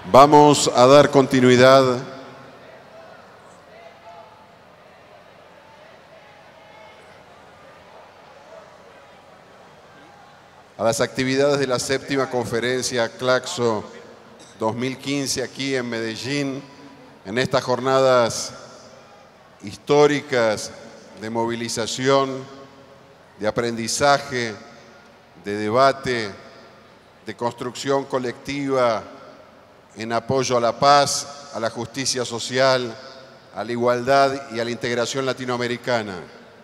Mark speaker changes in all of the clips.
Speaker 1: Vamos a dar continuidad a las actividades de la séptima conferencia Claxo 2015 aquí en Medellín, en estas jornadas históricas de movilización, de aprendizaje, de debate, de construcción colectiva en apoyo a la paz, a la justicia social, a la igualdad y a la integración latinoamericana.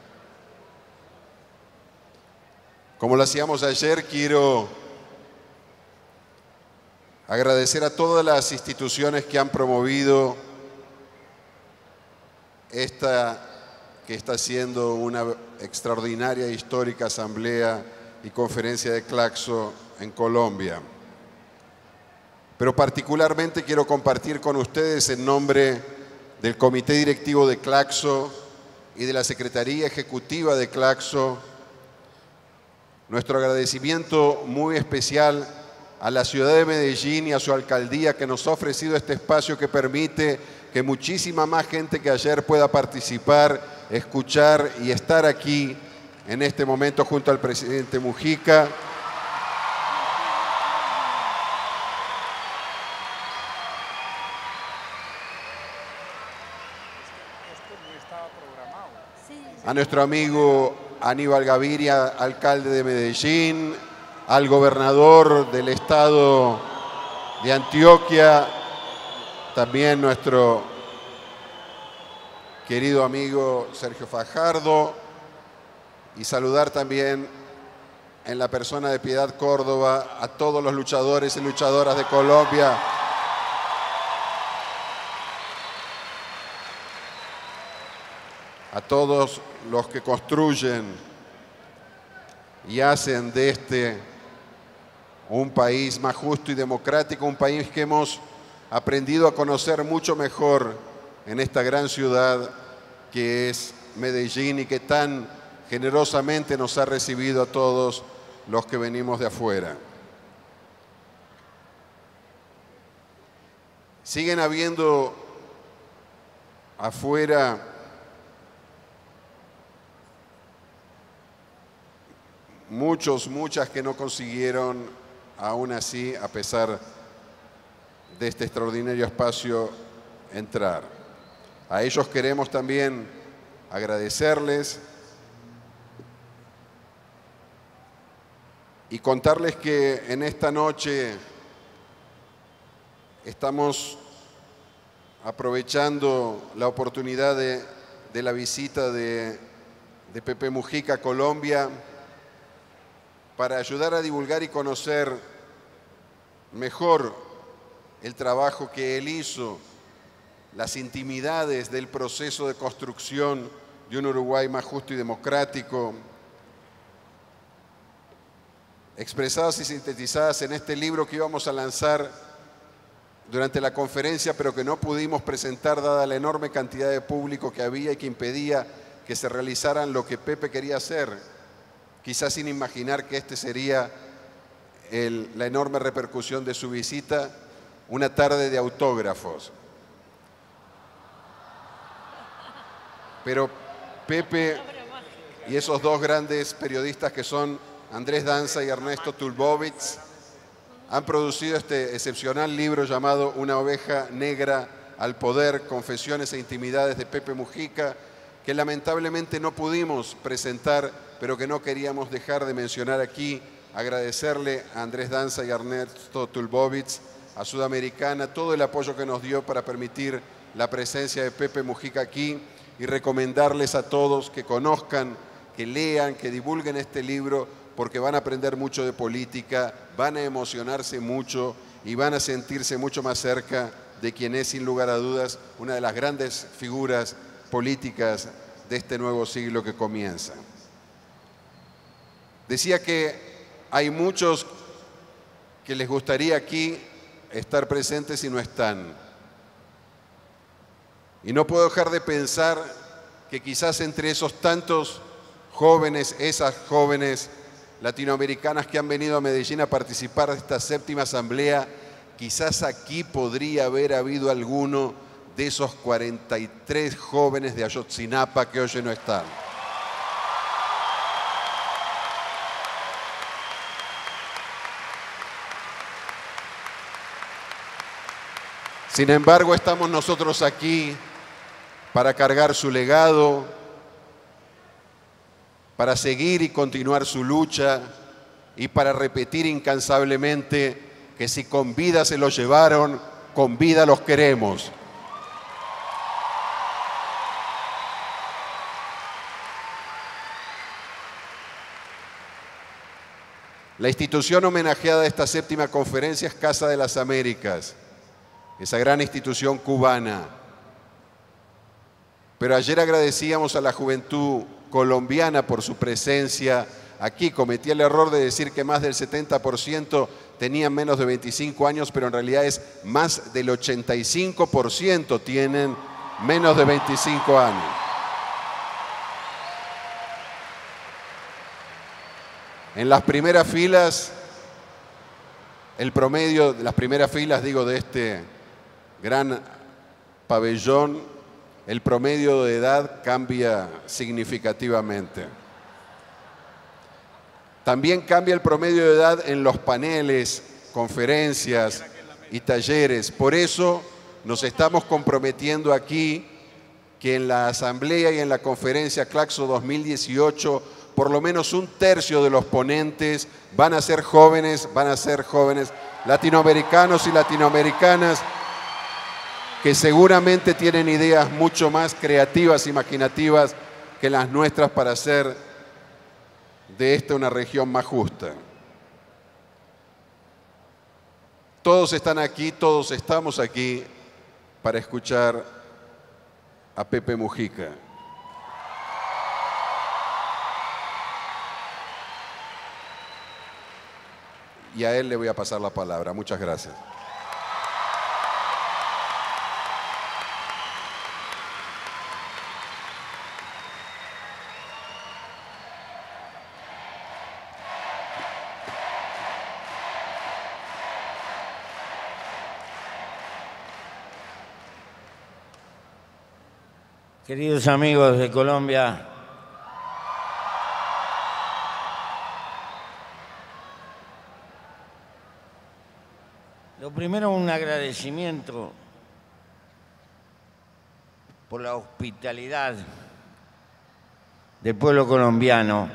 Speaker 1: Como lo hacíamos ayer, quiero agradecer a todas las instituciones que han promovido esta que está siendo una extraordinaria e histórica asamblea y conferencia de Claxo en Colombia. Pero particularmente quiero compartir con ustedes en nombre del Comité Directivo de Claxo y de la Secretaría Ejecutiva de Claxo nuestro agradecimiento muy especial a la ciudad de Medellín y a su alcaldía que nos ha ofrecido este espacio que permite que muchísima más gente que ayer pueda participar, escuchar y estar aquí en este momento junto al presidente Mujica. A nuestro amigo Aníbal Gaviria, alcalde de Medellín, al gobernador del estado de Antioquia, también nuestro querido amigo Sergio Fajardo, y saludar también en la persona de Piedad Córdoba a todos los luchadores y luchadoras de Colombia, a todos los que construyen y hacen de este un país más justo y democrático, un país que hemos aprendido a conocer mucho mejor en esta gran ciudad que es Medellín y que tan generosamente nos ha recibido a todos los que venimos de afuera. Siguen habiendo afuera muchas que no consiguieron, aún así, a pesar de este extraordinario espacio, entrar. A ellos queremos también agradecerles y contarles que en esta noche estamos aprovechando la oportunidad de la visita de Pepe Mujica a Colombia para ayudar a divulgar y conocer mejor el trabajo que él hizo, las intimidades del proceso de construcción de un Uruguay más justo y democrático, expresadas y sintetizadas en este libro que íbamos a lanzar durante la conferencia, pero que no pudimos presentar dada la enorme cantidad de público que había y que impedía que se realizaran lo que Pepe quería hacer, quizás sin imaginar que este sería la enorme repercusión de su visita, una tarde de autógrafos. Pero Pepe y esos dos grandes periodistas que son Andrés Danza y Ernesto Tulbovitz han producido este excepcional libro llamado Una oveja negra al poder, confesiones e intimidades de Pepe Mujica, que lamentablemente no pudimos presentar, pero que no queríamos dejar de mencionar aquí. Agradecerle a Andrés Danza y a Ernesto Tulbovitz, a Sudamericana, todo el apoyo que nos dio para permitir la presencia de Pepe Mujica aquí, y recomendarles a todos que conozcan, que lean, que divulguen este libro, porque van a aprender mucho de política, van a emocionarse mucho y van a sentirse mucho más cerca de quien es, sin lugar a dudas, una de las grandes figuras políticas de este nuevo siglo que comienza. Decía que hay muchos que les gustaría aquí estar presentes y no están. Y no puedo dejar de pensar que quizás entre esos tantos jóvenes, esas jóvenes latinoamericanas que han venido a Medellín a participar de esta séptima asamblea, quizás aquí podría haber habido alguno de esos 43 jóvenes de Ayotzinapa que hoy no están. Sin embargo, estamos nosotros aquí para cargar su legado, para seguir y continuar su lucha y para repetir incansablemente que si con vida se los llevaron, con vida los queremos. La institución homenajeada a esta séptima conferencia es Casa de las Américas, esa gran institución cubana. Pero ayer agradecíamos a la juventud colombiana por su presencia aquí. Cometí el error de decir que más del 70% tenían menos de 25 años, pero en realidad es más del 85% tienen menos de 25 años. En las primeras filas, el promedio de las primeras filas, digo, de este gran pabellón, el promedio de edad cambia significativamente. También cambia el promedio de edad en los paneles, conferencias y talleres. Por eso nos estamos comprometiendo aquí que en la asamblea y en la conferencia Claxo 2018, por lo menos un tercio de los ponentes van a ser jóvenes latinoamericanos y latinoamericanas que seguramente tienen ideas mucho más creativas, imaginativas que las nuestras para hacer de esta una región más justa. Todos están aquí, todos estamos aquí para escuchar a Pepe Mujica. Y a él le voy a pasar la palabra. Muchas gracias.
Speaker 2: Queridos amigos de Colombia, lo primero, un agradecimiento por la hospitalidad del pueblo colombiano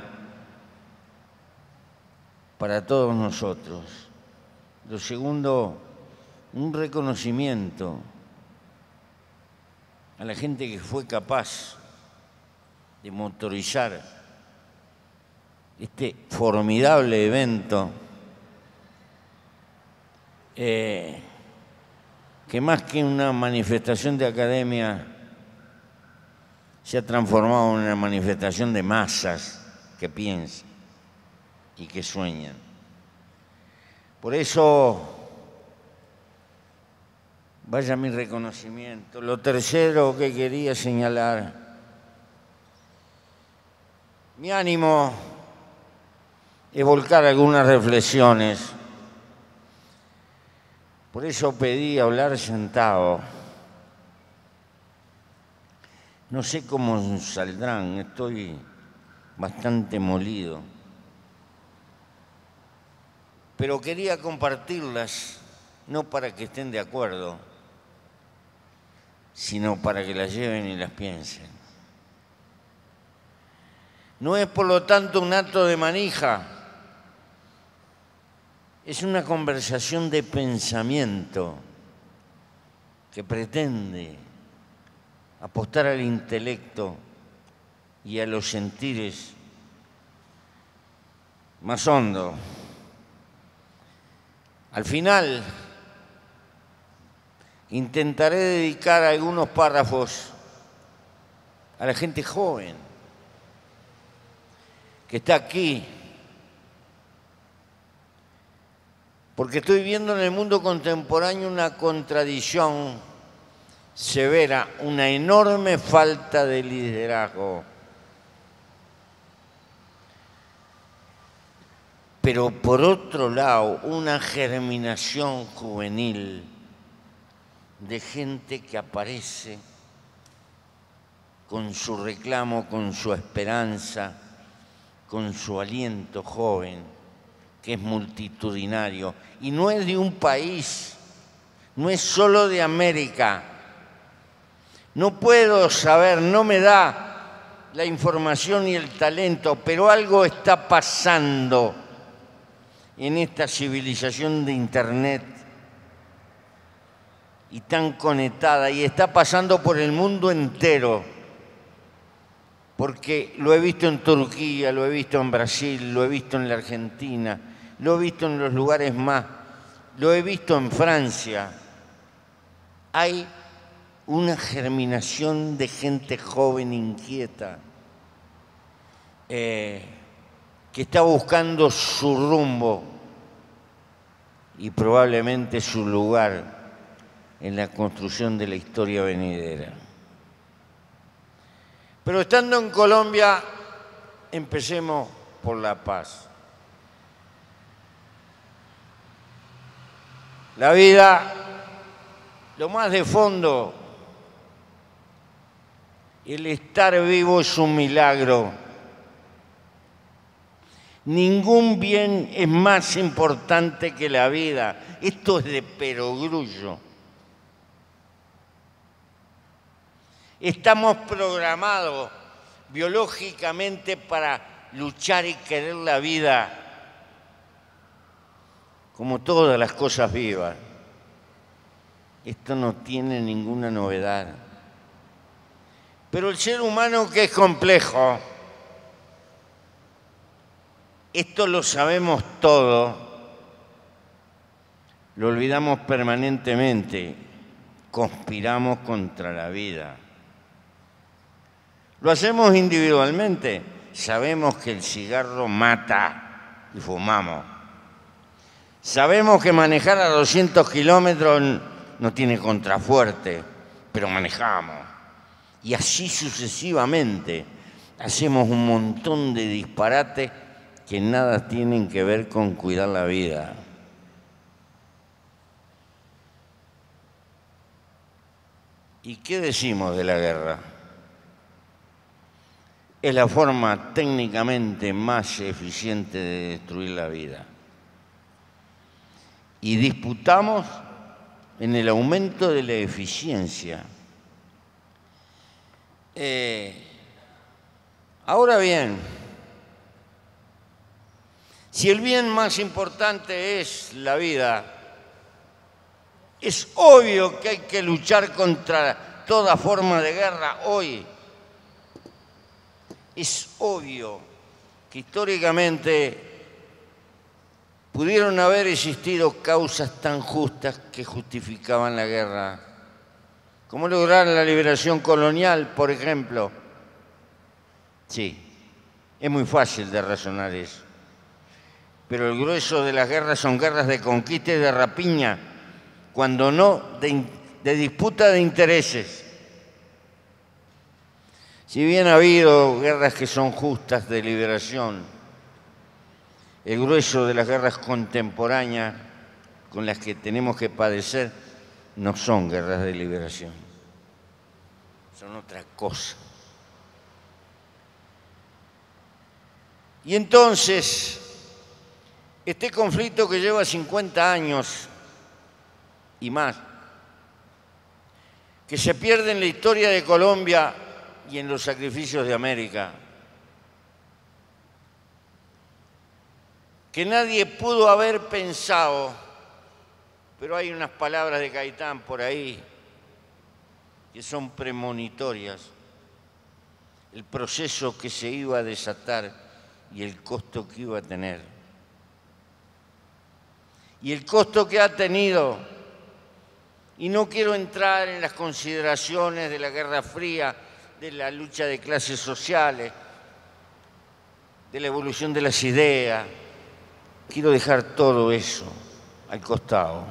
Speaker 2: para todos nosotros. Lo segundo, un reconocimiento a la gente que fue capaz de motorizar este formidable evento que más que una manifestación de academia se ha transformado en una manifestación de masas que piensan y que sueñan. Por eso, vaya mi reconocimiento. Lo tercero que quería señalar, mi ánimo es volcar algunas reflexiones. Por eso pedí hablar sentado. No sé cómo saldrán, estoy bastante molido. Pero quería compartirlas, no para que estén de acuerdo, sino para que las lleven y las piensen. No es, por lo tanto, un acto de manija, es una conversación de pensamiento que pretende apostar al intelecto y a los sentires más hondo. Al final, intentaré dedicar algunos párrafos a la gente joven que está aquí, porque estoy viendo en el mundo contemporáneo una contradicción severa, una enorme falta de liderazgo. pero por otro lado una germinación juvenil de gente que aparece con su reclamo, con su esperanza, con su aliento joven, que es multitudinario. Y no es de un país, no es solo de América. No puedo saber, no me da la información y el talento, pero algo está pasando en esta civilización de Internet y tan conectada, y está pasando por el mundo entero, porque lo he visto en Turquía, lo he visto en Brasil, lo he visto en la Argentina, lo he visto en los lugares más, lo he visto en Francia. Hay una germinación de gente joven, inquieta, que está buscando su rumbo y probablemente su lugar en la construcción de la historia venidera. Pero estando en Colombia, empecemos por la paz. La vida, lo más de fondo, el estar vivo es un milagro. Ningún bien es más importante que la vida. Esto es de perogrullo. Estamos programados biológicamente para luchar y querer la vida, como todas las cosas vivas. Esto no tiene ninguna novedad. Pero el ser humano, que es complejo, esto lo sabemos todo, lo olvidamos permanentemente, conspiramos contra la vida. Lo hacemos individualmente, sabemos que el cigarro mata y fumamos. Sabemos que manejar a 200 kilómetros no tiene contrafuerte, pero manejamos. Y así sucesivamente hacemos un montón de disparates que nada tienen que ver con cuidar la vida. ¿Y qué decimos de la guerra? Es la forma técnicamente más eficiente de destruir la vida. Y disputamos en el aumento de la eficiencia. Ahora bien, si el bien más importante es la vida, es obvio que hay que luchar contra toda forma de guerra hoy. Es obvio que históricamente pudieron haber existido causas tan justas que justificaban la guerra. ¿Cómo lograr la liberación colonial, por ejemplo? Sí, es muy fácil de razonar eso. Pero el grueso de las guerras son guerras de conquista y de rapiña, cuando no de disputa de intereses. Si bien ha habido guerras que son justas de liberación, el grueso de las guerras contemporáneas con las que tenemos que padecer no son guerras de liberación, son otra cosa. Y entonces, este conflicto que lleva 50 años y más, que se pierde en la historia de Colombia y en los sacrificios de América, que nadie pudo haber pensado, pero hay unas palabras de Gaitán por ahí que son premonitorias, el proceso que se iba a desatar y el costo que iba a tener. Y el costo que ha tenido, y no quiero entrar en las consideraciones de la Guerra Fría, de la lucha de clases sociales, de la evolución de las ideas, quiero dejar todo eso al costado.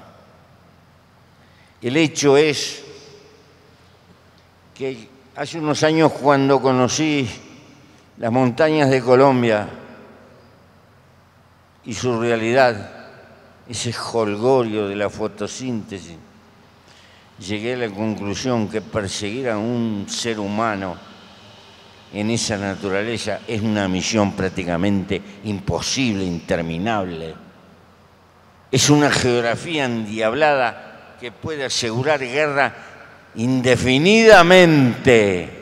Speaker 2: El hecho es que hace unos años, cuando conocí las montañas de Colombia, y su realidad, ese jolgorio de la fotosíntesis, llegué a la conclusión que perseguir a un ser humano en esa naturaleza es una misión prácticamente imposible, interminable. Es una geografía endiablada que puede asegurar guerra indefinidamente.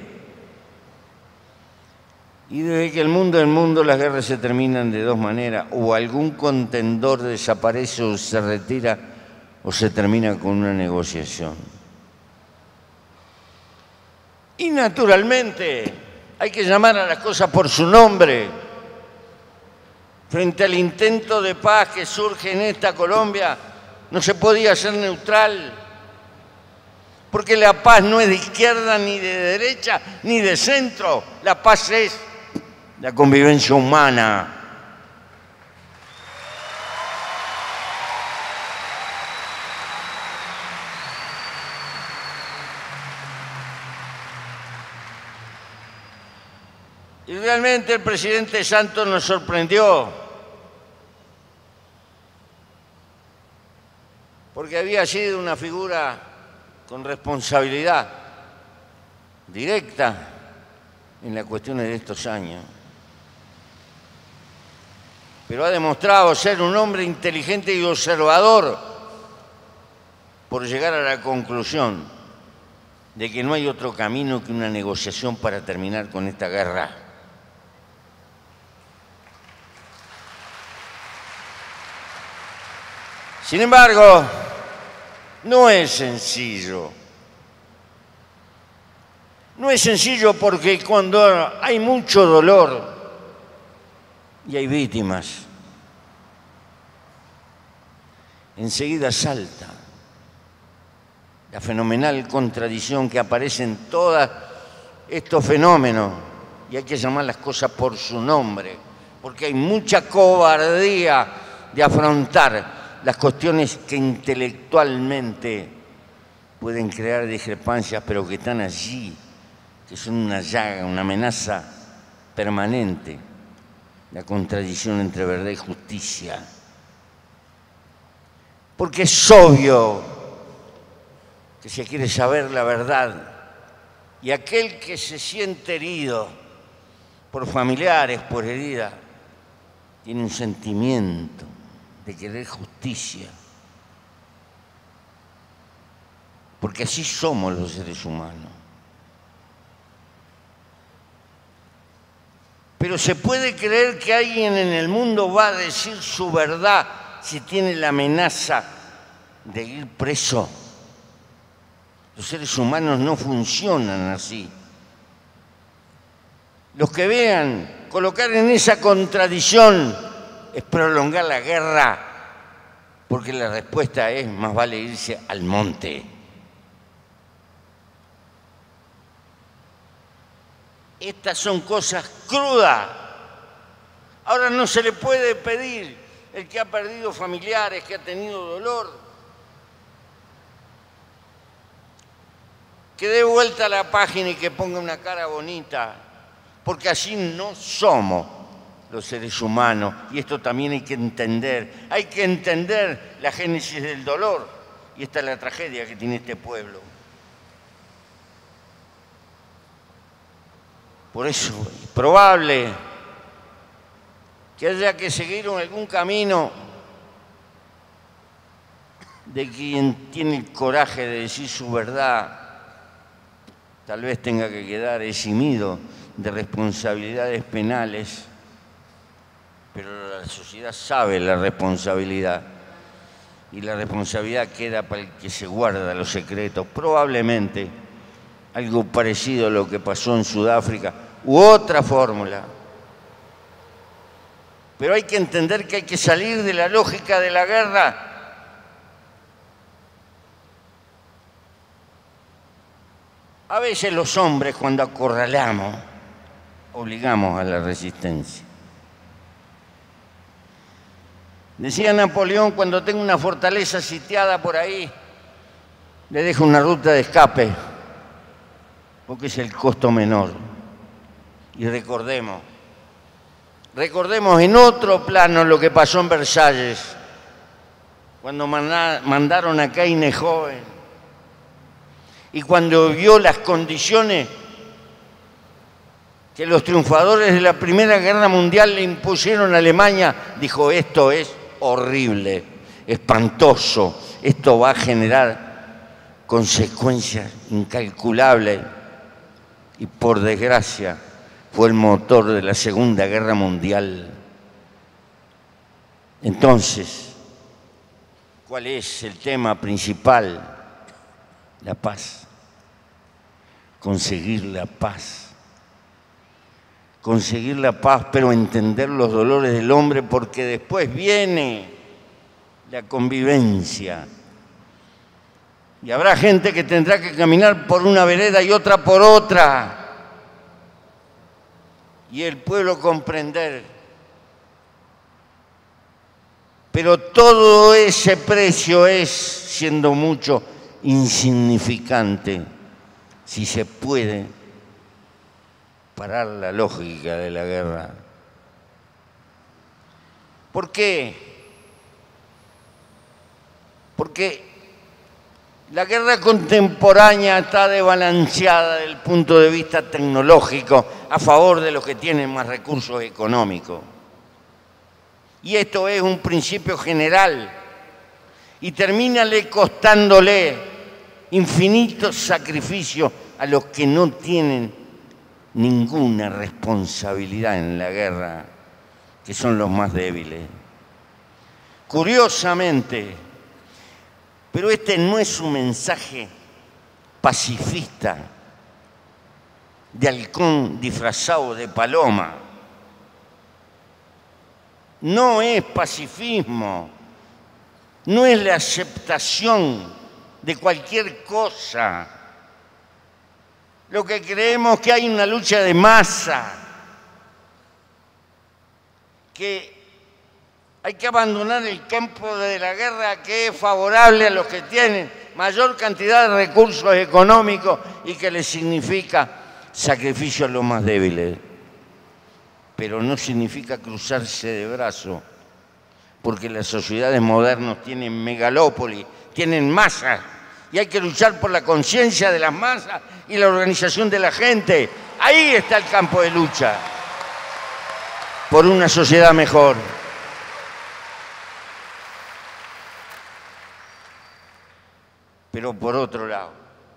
Speaker 2: Y desde que el mundo, las guerras se terminan de dos maneras: o algún contendor desaparece o se retira, o se termina con una negociación. Y naturalmente hay que llamar a las cosas por su nombre. Frente al intento de paz que surge en esta Colombia, no se podía ser neutral, porque la paz no es de izquierda, ni de derecha, ni de centro. La paz es la convivencia humana. Y realmente el presidente Santos nos sorprendió, porque había sido una figura con responsabilidad directa en las cuestiones de estos años. Pero ha demostrado ser un hombre inteligente y observador por llegar a la conclusión de que no hay otro camino que una negociación para terminar con esta guerra. Sin embargo, no es sencillo. No es sencillo porque cuando hay mucho dolor y hay víctimas, enseguida salta la fenomenal contradicción que aparece en todos estos fenómenos, y hay que llamar las cosas por su nombre, porque hay mucha cobardía de afrontar las cuestiones que intelectualmente pueden crear discrepancias, pero que están allí, que son una llaga, una amenaza permanente, la contradicción entre verdad y justicia. Porque es obvio que se quiere saber la verdad, y aquel que se siente herido por familiares, por herida, tiene un sentimiento de querer justicia, porque así somos los seres humanos. Pero ¿se puede creer que alguien en el mundo va a decir su verdad si tiene la amenaza de ir preso? Los seres humanos no funcionan así. Los que vean colocar en esa contradicción es prolongar la guerra, porque la respuesta es: más vale irse al monte. Estas son cosas crudas. Ahora no se le puede pedir el que ha perdido familiares, que ha tenido dolor, que dé vuelta a la página y que ponga una cara bonita, porque así no somos los seres humanos, y esto también hay que entender. Hay que entender la génesis del dolor, y esta es la tragedia que tiene este pueblo. Por eso es probable que haya que seguir algún camino de quien tiene el coraje de decir su verdad. Tal vez tenga que quedar eximido de responsabilidades penales, pero la sociedad sabe la responsabilidad, y la responsabilidad queda para el que se guarda los secretos. Probablemente algo parecido a lo que pasó en Sudáfrica, u otra fórmula. Pero hay que entender que hay que salir de la lógica de la guerra. A veces los hombres, cuando acorralamos, obligamos a la resistencia. Decía Napoleón: cuando tengo una fortaleza sitiada por ahí, le dejo una ruta de escape, porque es el costo menor. Y recordemos Recordemos en otro plano lo que pasó en Versalles, cuando mandaron a Keynes joven y cuando vio las condiciones que los triunfadores de la Primera Guerra Mundial le impusieron a Alemania, dijo: esto es horrible, espantoso, esto va a generar consecuencias incalculables. Y por desgracia fue el motor de la Segunda Guerra Mundial. Entonces, ¿cuál es el tema principal? La paz. Conseguir la paz. Conseguir la paz, pero entender los dolores del hombre, porque después viene la convivencia. Y habrá gente que tendrá que caminar por una vereda y otra por otra. Y el pueblo comprender. Pero todo ese precio es, siendo mucho, insignificante, si se puede parar la lógica de la guerra. ¿Por qué? Porque la guerra contemporánea está desbalanceada desde el punto de vista tecnológico a favor de los que tienen más recursos económicos. Y esto es un principio general y termina costándole infinitos sacrificios a los que no tienen ninguna responsabilidad en la guerra, que son los más débiles. Curiosamente, pero este no es un mensaje pacifista de halcón disfrazado de paloma. No es pacifismo, no es la aceptación de cualquier cosa. Lo que creemos es que hay una lucha de masa, que hay que abandonar el campo de la guerra, que es favorable a los que tienen mayor cantidad de recursos económicos y que les significa sacrificio a los más débiles. Pero no significa cruzarse de brazos, porque las sociedades modernas tienen megalópolis, tienen masas, y hay que luchar por la conciencia de las masas y la organización de la gente. Ahí está el campo de lucha, por una sociedad mejor. Pero por otro lado,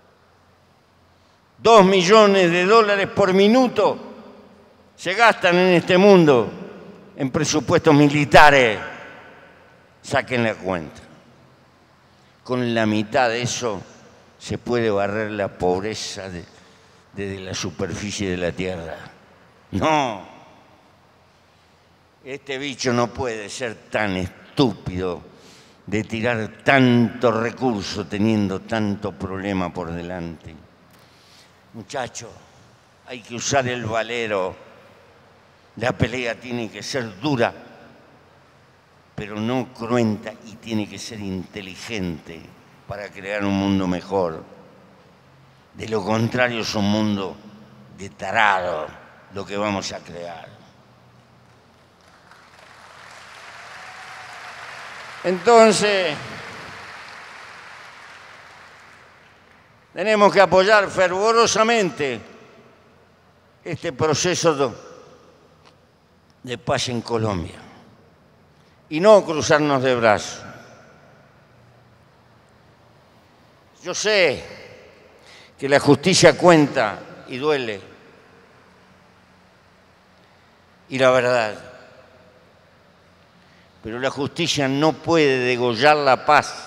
Speaker 2: 2 millones de dólares por minuto se gastan en este mundo en presupuestos militares. Saquen la cuenta. Con la mitad de eso se puede barrer la pobreza desde la superficie de la tierra. No, este bicho no puede ser tan estúpido de tirar tanto recurso teniendo tanto problema por delante. Muchachos, hay que usar el valero. La pelea tiene que ser dura, pero no cruenta, y tiene que ser inteligente para crear un mundo mejor. De lo contrario es un mundo de tarado lo que vamos a crear. Entonces, tenemos que apoyar fervorosamente este proceso de paz en Colombia y no cruzarnos de brazos. Yo sé que la justicia cuenta y duele, y la verdad, pero la justicia no puede degollar la paz,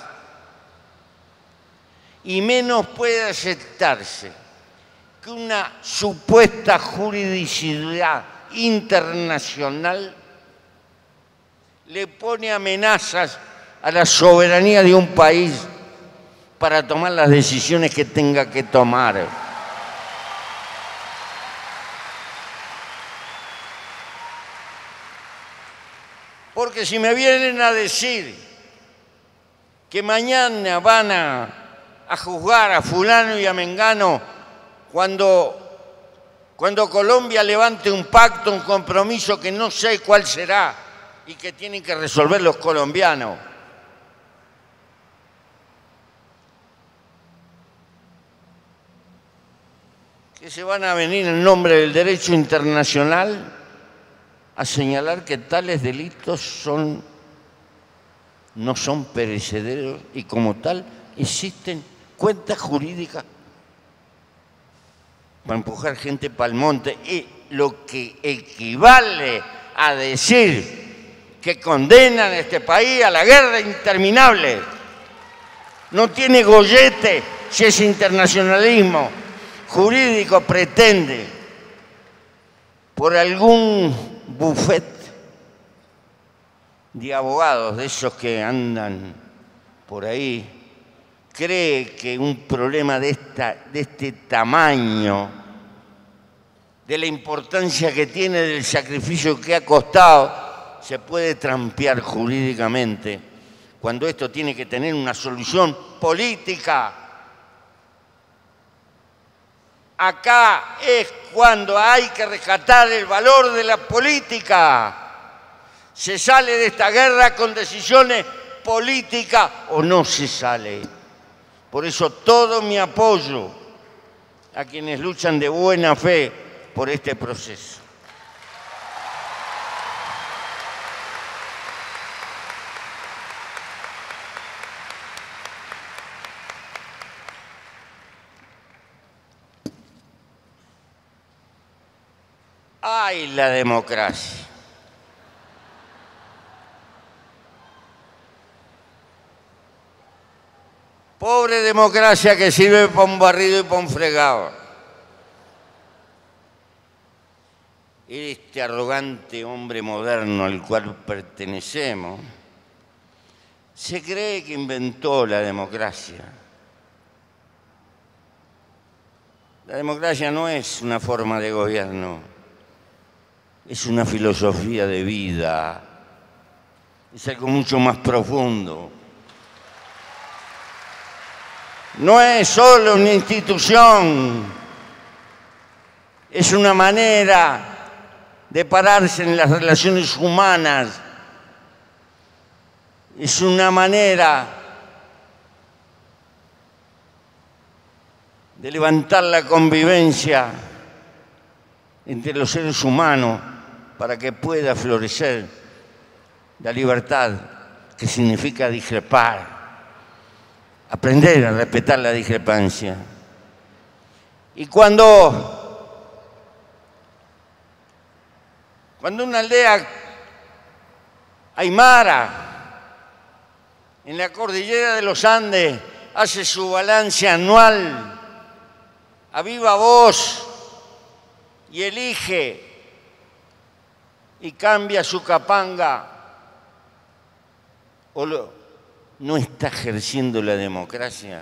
Speaker 2: y menos puede aceptarse que una supuesta juridicidad internacional le pone amenazas a la soberanía de un país para tomar las decisiones que tenga que tomar. Porque si me vienen a decir que mañana van a juzgar a fulano y a mengano cuando Cuando Colombia levante un pacto, un compromiso que no sé cuál será y que tienen que resolver los colombianos. Que se van a venir en nombre del derecho internacional a señalar que tales delitos no son perecederos y como tal existen cuentas jurídicas para empujar gente para el monte, y lo que equivale a decir que condenan a este país a la guerra interminable. No tiene gollete si ese internacionalismo jurídico pretende, por algún buffet de abogados de esos que andan por ahí, cree que un problema de este tamaño, de la importancia que tiene, del sacrificio que ha costado, se puede trampear jurídicamente, cuando esto tiene que tener una solución política. Acá es cuando hay que rescatar el valor de la política. Se sale de esta guerra con decisiones políticas o no se sale. Por eso todo mi apoyo a quienes luchan de buena fe por este proceso. ¡Ay, la democracia! Pobre democracia que sirve para un barrido y para un fregado. Este arrogante hombre moderno al cual pertenecemos se cree que inventó la democracia. La democracia no es una forma de gobierno, es una filosofía de vida, es algo mucho más profundo. No es solo una institución, es una manera de pararse en las relaciones humanas, es una manera de levantar la convivencia entre los seres humanos para que pueda florecer la libertad, que significa discrepar. Aprender a respetar la discrepancia. Y cuando una aldea aymara en la cordillera de los Andes hace su balance anual a viva voz y elige y cambia su capanga, no está ejerciendo la democracia.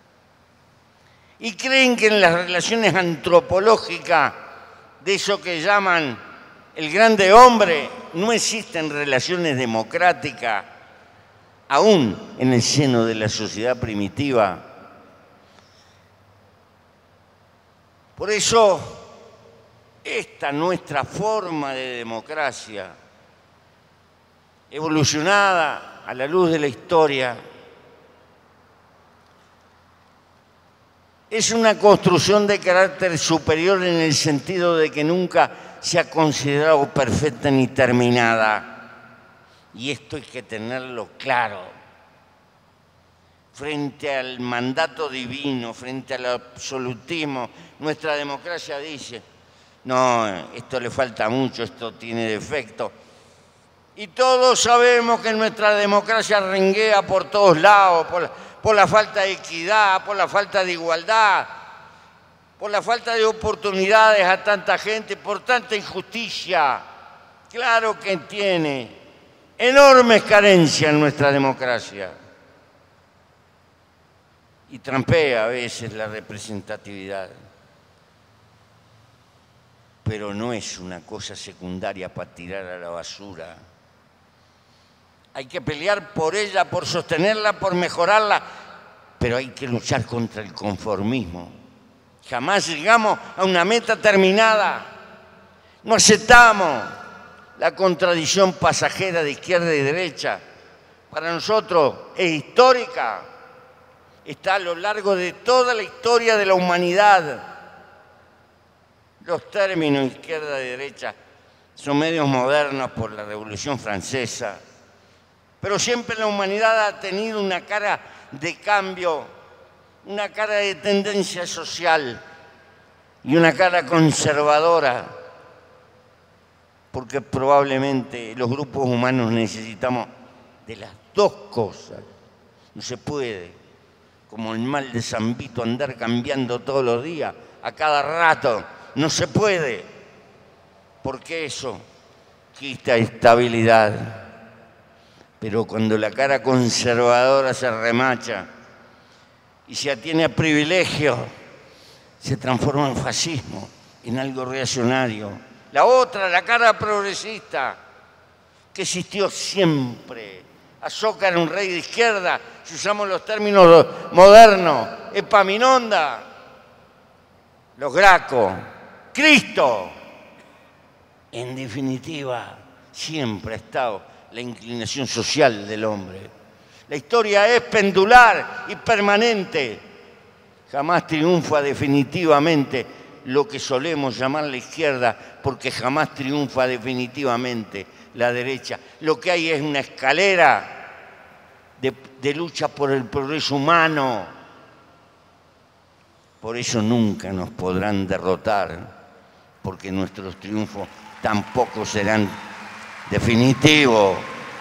Speaker 2: Y creen que en las relaciones antropológicas de eso que llaman el grande hombre no existen relaciones democráticas, aún en el seno de la sociedad primitiva. Por eso, esta nuestra forma de democracia, evolucionada a la luz de la historia, es una construcción de carácter superior en el sentido de que nunca se ha considerado perfecta ni terminada. Y esto hay que tenerlo claro. Frente al mandato divino, frente al absolutismo, nuestra democracia dice, no, esto le falta mucho, esto tiene defectos. Y todos sabemos que nuestra democracia renguea por todos lados, por la falta de equidad, por la falta de igualdad, por la falta de oportunidades a tanta gente, por tanta injusticia. Claro que tiene enormes carencias en nuestra democracia. Y trampea a veces la representatividad. Pero no es una cosa secundaria para tirar a la basura. Hay que pelear por ella, por sostenerla, por mejorarla, pero hay que luchar contra el conformismo. Jamás llegamos a una meta terminada. No aceptamos la contradicción pasajera de izquierda y derecha. Para nosotros es histórica. Está a lo largo de toda la historia de la humanidad. Los términos izquierda y derecha son medios modernos por la Revolución Francesa. Pero siempre la humanidad ha tenido una cara de cambio, una cara de tendencia social y una cara conservadora, porque probablemente los grupos humanos necesitamos de las dos cosas. No se puede, como el mal de San Vito, andar cambiando todos los días, a cada rato. No se puede, porque eso quita estabilidad. Pero cuando la cara conservadora se remacha y se atiene a privilegios, se transforma en fascismo, en algo reaccionario. La otra, la cara progresista, que existió siempre. Asócar era un rey de izquierda, si usamos los términos modernos, Epaminonda, los Gracos, Cristo. En definitiva, siempre ha estado la inclinación social del hombre. La historia es pendular y permanente. Jamás triunfa definitivamente lo que solemos llamar la izquierda, porque jamás triunfa definitivamente la derecha. Lo que hay es una escalera de lucha por el progreso humano. Por eso nunca nos podrán derrotar, porque nuestros triunfos tampoco serán definitivos.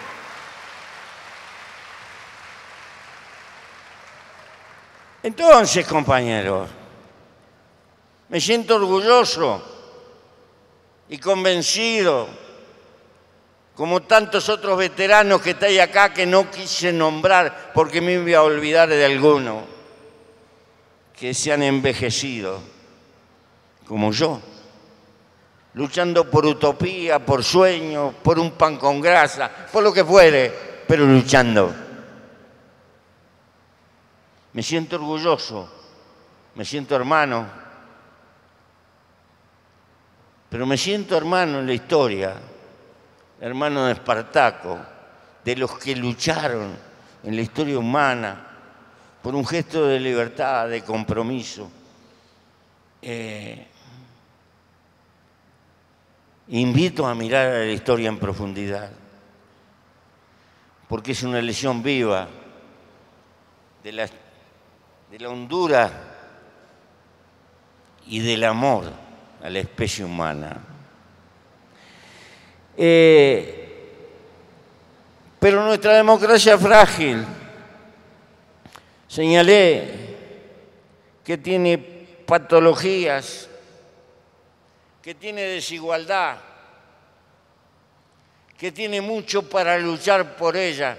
Speaker 2: Entonces, compañeros, me siento orgulloso y convencido, como tantos otros veteranos que estáis acá que no quise nombrar porque me iba a olvidar de alguno, que se han envejecido, como yo, luchando por utopía, por sueños, por un pan con grasa, por lo que fuere, pero luchando. Me siento orgulloso, me siento hermano, pero me siento hermano en la historia, hermano de Espartaco, de los que lucharon en la historia humana por un gesto de libertad, de compromiso. Invito a mirar a la historia en profundidad, porque es una lesión viva de la hondura y del amor a la especie humana. Pero nuestra democracia es frágil. Señalé que tiene patologías, que tiene desigualdad, que tiene mucho para luchar por ella,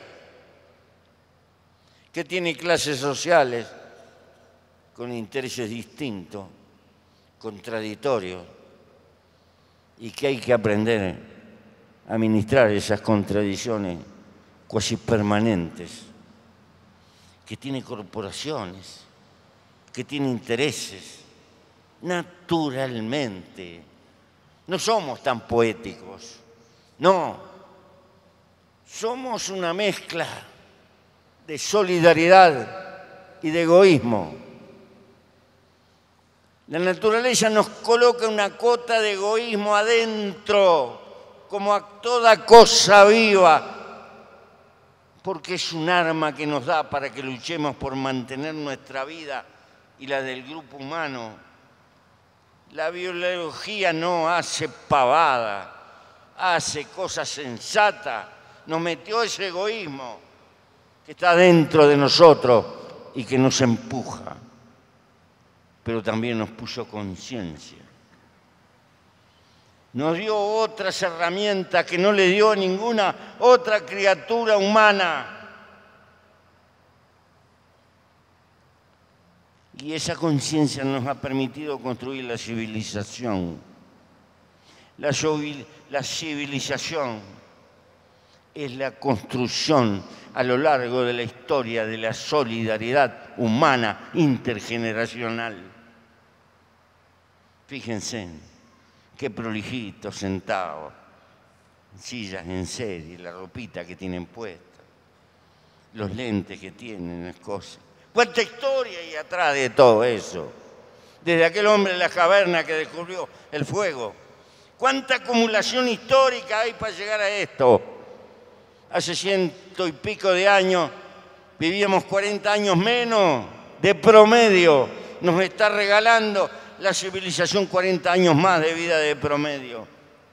Speaker 2: que tiene clases sociales con intereses distintos, contradictorios, y que hay que aprender a administrar esas contradicciones cuasi permanentes, que tiene corporaciones, que tiene intereses, naturalmente. No somos tan poéticos, no, somos una mezcla de solidaridad y de egoísmo. La naturaleza nos coloca una cota de egoísmo adentro, como a toda cosa viva, porque es un arma que nos da para que luchemos por mantener nuestra vida y la del grupo humano. La biología no hace pavada, hace cosas sensatas. Nos metió ese egoísmo que está dentro de nosotros y que nos empuja, pero también nos puso conciencia. Nos dio otras herramientas que no le dio ninguna otra criatura humana. Y esa conciencia nos ha permitido construir la civilización. La civilización es la construcción a lo largo de la historia de la solidaridad humana intergeneracional. Fíjense, qué prolijitos sentados, sillas en serie, la ropita que tienen puesta, los lentes que tienen, las cosas. ¿Cuánta historia hay atrás de todo eso? Desde aquel hombre en la caverna que descubrió el fuego. ¿Cuánta acumulación histórica hay para llegar a esto? Hace 100 y pico de años vivíamos 40 años menos de promedio. Nos está regalando la civilización 40 años más de vida de promedio.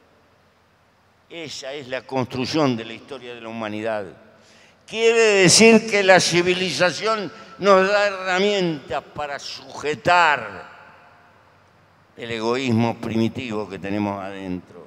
Speaker 2: Esa es la construcción de la historia de la humanidad. Quiere decir que la civilización nos da herramientas para sujetar el egoísmo primitivo que tenemos adentro.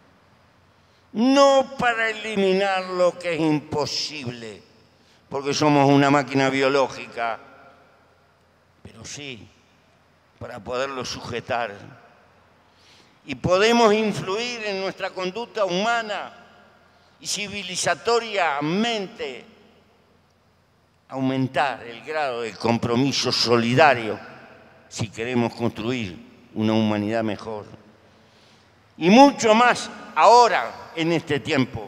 Speaker 2: No para eliminar lo que es imposible, porque somos una máquina biológica, pero sí para poderlo sujetar. Y podemos influir en nuestra conducta humana y civilizatoriamente aumentar el grado de compromiso solidario si queremos construir una humanidad mejor. Y mucho más ahora, en este tiempo,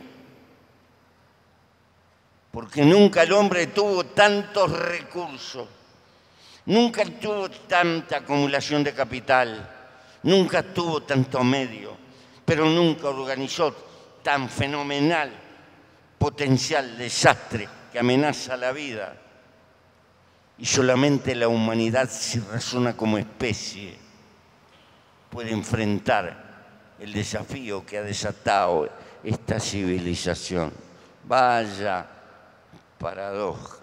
Speaker 2: porque nunca el hombre tuvo tantos recursos, nunca tuvo tanta acumulación de capital, nunca tuvo tanto medio, pero nunca organizó tan fenomenal potencial desastre que amenaza la vida. Y solamente la humanidad, si razona como especie, puede enfrentar el desafío que ha desatado esta civilización. Vaya paradoja.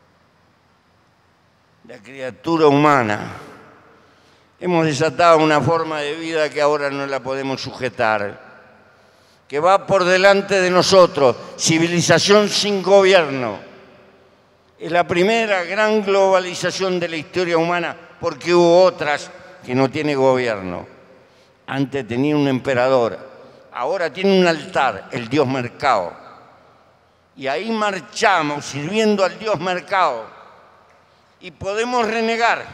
Speaker 2: La criatura humana, hemos desatado una forma de vida que ahora no la podemos sujetar, que va por delante de nosotros, civilización sin gobierno. Es la primera gran globalización de la historia humana, porque hubo otras que no tienen gobierno. Antes tenía un emperador, ahora tiene un altar, el dios mercado. Y ahí marchamos sirviendo al dios mercado. Y podemos renegar.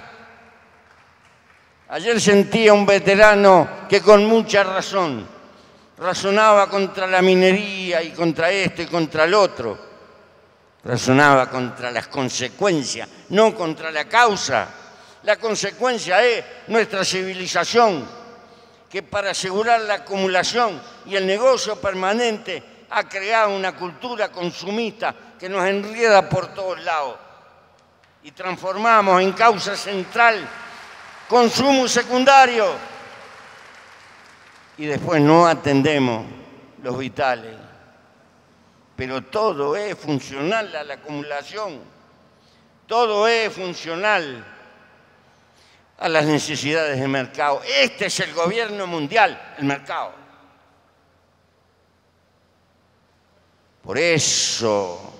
Speaker 2: Ayer sentía un veterano que con mucha razón razonaba contra la minería y contra esto y contra el otro. Razonaba contra las consecuencias, no contra la causa. La consecuencia es nuestra civilización, que para asegurar la acumulación y el negocio permanente ha creado una cultura consumista que nos enrieda por todos lados. Y transformamos en causa central consumo secundario. Y después no atendemos los vitales. Pero todo es funcional a la acumulación. Todo es funcional a las necesidades del mercado. Este es el gobierno mundial, el mercado. Por eso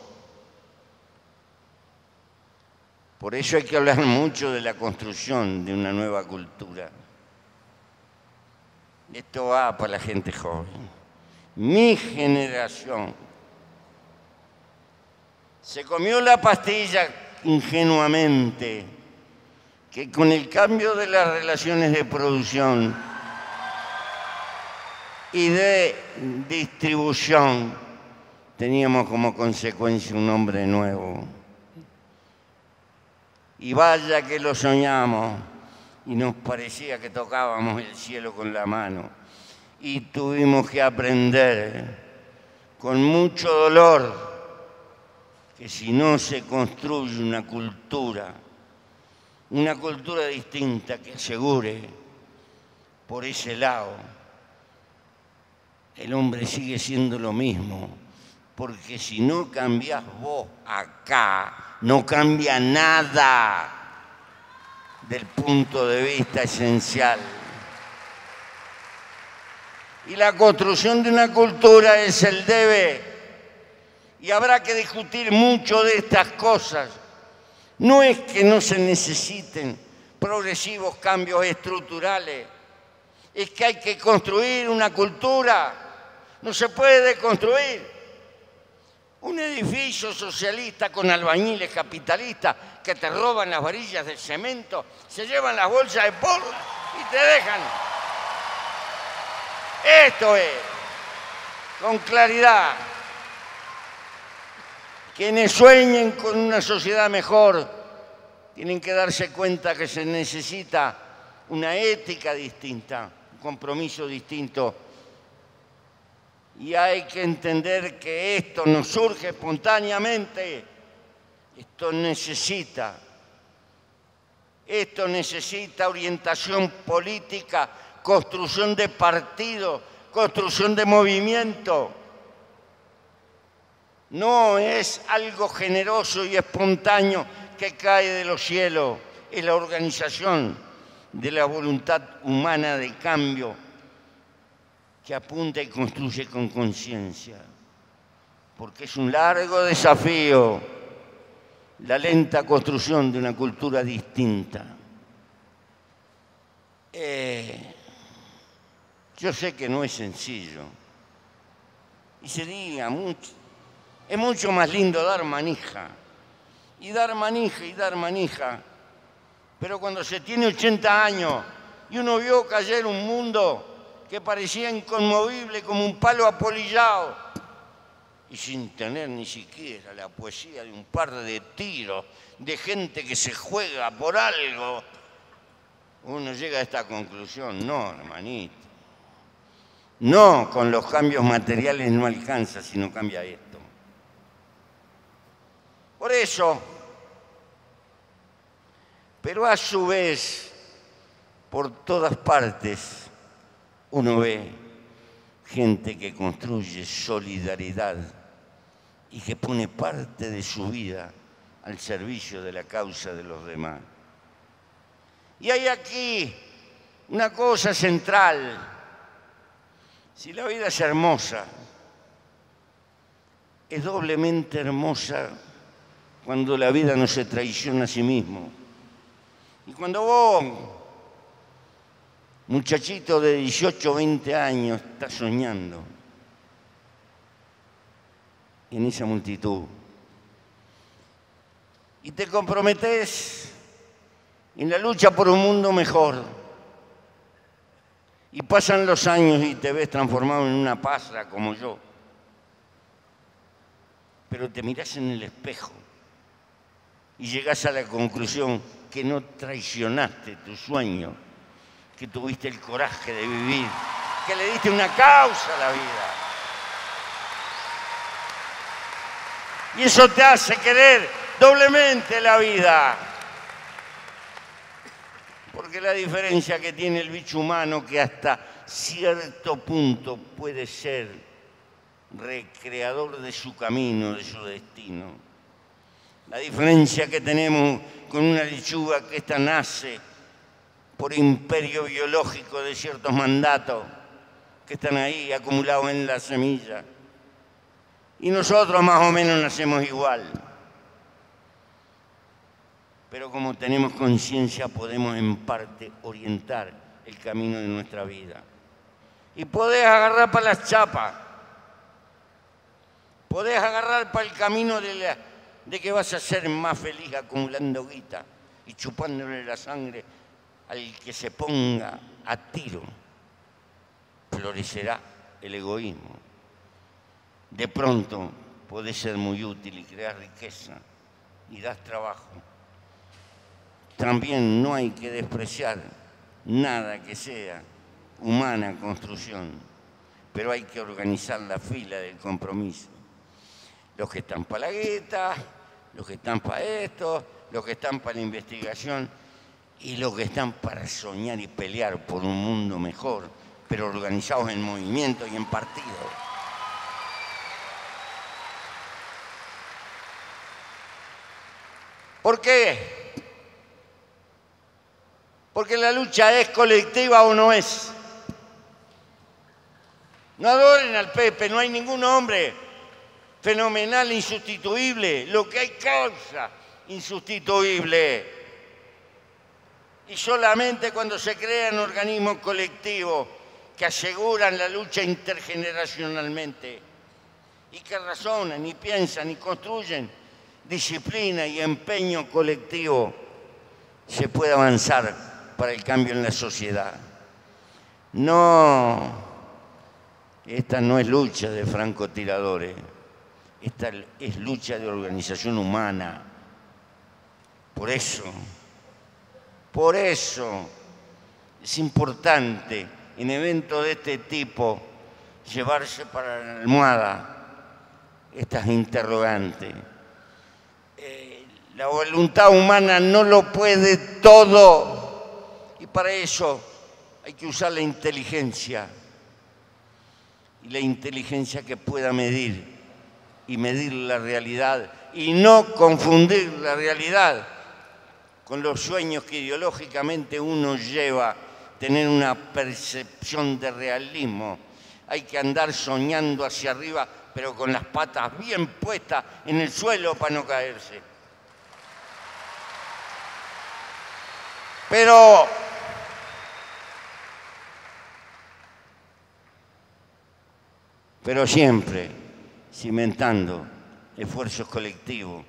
Speaker 2: hay que hablar mucho de la construcción de una nueva cultura. Esto va para la gente joven. Mi generación se comió la pastilla ingenuamente, que con el cambio de las relaciones de producción y de distribución teníamos como consecuencia un hombre nuevo. Y vaya que lo soñamos y nos parecía que tocábamos el cielo con la mano. Y tuvimos que aprender con mucho dolor que si no se construye una cultura distinta que asegure por ese lado, el hombre sigue siendo lo mismo, porque si no cambiás vos acá, no cambia nada del punto de vista esencial. Y la construcción de una cultura es el debe, y habrá que discutir mucho de estas cosas. No es que no se necesiten progresivos cambios estructurales, es que hay que construir una cultura. No se puede construir un edificio socialista con albañiles capitalistas que te roban las varillas de cemento, se llevan las bolsas de porra y te dejan Esto es, con claridad. Quienes sueñen con una sociedad mejor tienen que darse cuenta que se necesita una ética distinta, un compromiso distinto. Y hay que entender que esto no surge espontáneamente. Esto necesita orientación política, construcción de partido, construcción de movimiento. No es algo generoso y espontáneo que cae de los cielos. Es la organización de la voluntad humana de cambio que apunta y construye con conciencia. Porque es un largo desafío la lenta construcción de una cultura distinta. Yo sé que no es sencillo. Y sería mucho. Es mucho más lindo dar manija. Y dar manija y dar manija. Pero cuando se tiene 80 años y uno vio caer un mundo que parecía inconmovible como un palo apolillado y sin tener ni siquiera la poesía de un par de tiros de gente que se juega por algo, uno llega a esta conclusión: no, hermanito, no, con los cambios materiales no alcanza si no cambia esto. Por eso, pero a su vez, por todas partes, uno ve gente que construye solidaridad y que pone parte de su vida al servicio de la causa de los demás. Y hay aquí una cosa central. Si la vida es hermosa, es doblemente hermosa cuando la vida no se traiciona a sí mismo. Y cuando vos, muchachito de 18 o 20 años, estás soñando en esa multitud y te comprometés en la lucha por un mundo mejor, y pasan los años y te ves transformado en una pasra como yo, pero te mirás en el espejo y llegás a la conclusión que no traicionaste tu sueño, que tuviste el coraje de vivir, que le diste una causa a la vida. Y eso te hace querer doblemente la vida. Porque la diferencia que tiene el bicho humano, que hasta cierto punto puede ser recreador de su camino, de su destino. La diferencia que tenemos con una lechuga, que esta nace por imperio biológico de ciertos mandatos que están ahí acumulados en la semilla. Y nosotros más o menos nacemos igual. Pero como tenemos conciencia, podemos en parte orientar el camino de nuestra vida. Y podés agarrar para las chapas. Podés agarrar para el camino de que vas a ser más feliz acumulando guita y chupándole la sangre al que se ponga a tiro. Florecerá el egoísmo. De pronto podés ser muy útil y crear riqueza y das trabajo. También no hay que despreciar nada que sea humana construcción, pero hay que organizar la fila del compromiso. Los que están para la guita, los que están para esto, los que están para la investigación y los que están para soñar y pelear por un mundo mejor, pero organizados en movimiento y en partido. ¿Por qué? Porque la lucha es colectiva o no es. No adoren al Pepe, no hay ningún hombre fenomenal, insustituible. Lo que hay causa insustituible. Y solamente cuando se crean organismos colectivos que aseguran la lucha intergeneracionalmente y que razonan y piensan y construyen disciplina y empeño colectivo, se puede avanzar para el cambio en la sociedad. No esta no es lucha de francotiradores, esta es lucha de organización humana. Por eso es importante en eventos de este tipo llevarse para la almohada estas interrogantes. La voluntad humana no lo puede todo y para eso hay que usar la inteligencia. Y la inteligencia que pueda medir la realidad y no confundir la realidad con los sueños que ideológicamente uno lleva, tener una percepción de realismo. Hay que andar soñando hacia arriba, pero con las patas bien puestas en el suelo para no caerse. Pero siempre cimentando esfuerzos colectivos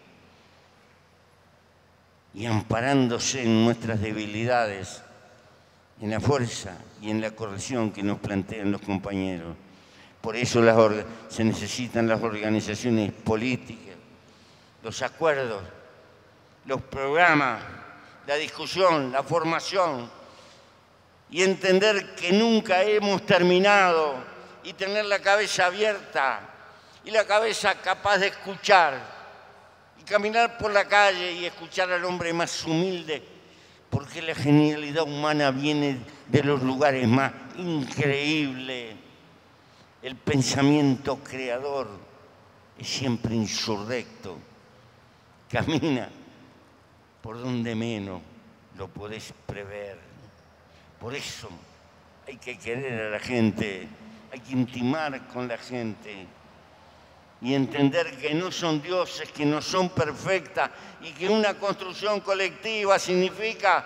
Speaker 2: y amparándose en nuestras debilidades, en la fuerza y en la corrección que nos plantean los compañeros. Por eso se necesitan las organizaciones políticas, los acuerdos, los programas, la discusión, la formación, y entender que nunca hemos terminado y tener la cabeza abierta y la cabeza capaz de escuchar y caminar por la calle y escuchar al hombre más humilde, porque la genialidad humana viene de los lugares más increíbles. El pensamiento creador es siempre insurrecto, camina por donde menos lo podés prever. Por eso hay que querer a la gente, hay que intimar con la gente y entender que no son dioses, que no son perfectas y que una construcción colectiva significa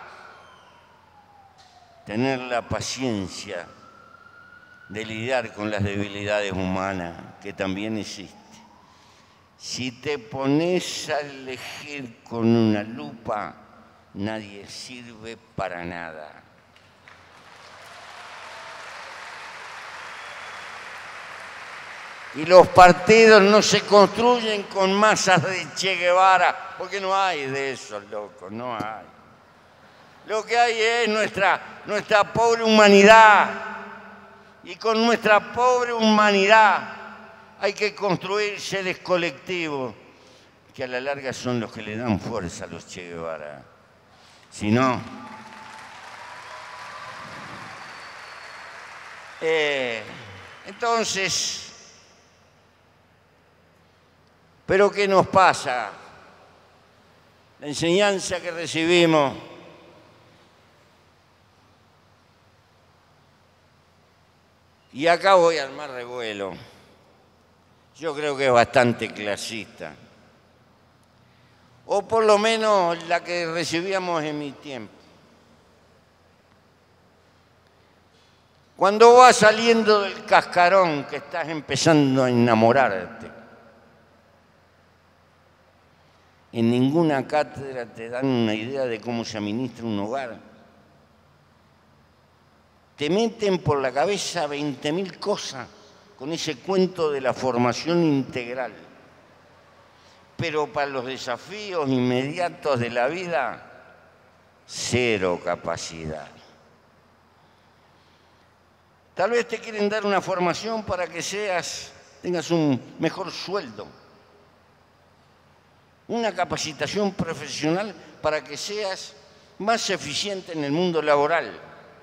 Speaker 2: tener la paciencia de lidiar con las debilidades humanas que también existen. Si te pones a elegir con una lupa, nadie sirve para nada. Y los partidos no se construyen con masas de Che Guevara, porque no hay de eso, loco, no hay. Lo que hay es nuestra pobre humanidad. Y con nuestra pobre humanidad hay que construir seres colectivos que a la larga son los que le dan fuerza a los Che Guevara. Si no, entonces, ¿pero qué nos pasa? La enseñanza que recibimos y acá voy a armar revuelo. Yo creo que es bastante clasista. O por lo menos la que recibíamos en mi tiempo. Cuando vas saliendo del cascarón que estás empezando a enamorarte, en ninguna cátedra te dan una idea de cómo se administra un hogar. Te meten por la cabeza 20.000 cosas con ese cuento de la formación integral. Pero para los desafíos inmediatos de la vida, cero capacidad. Tal vez te quieren dar una formación para que tengas un mejor sueldo. Una capacitación profesional para que seas más eficiente en el mundo laboral.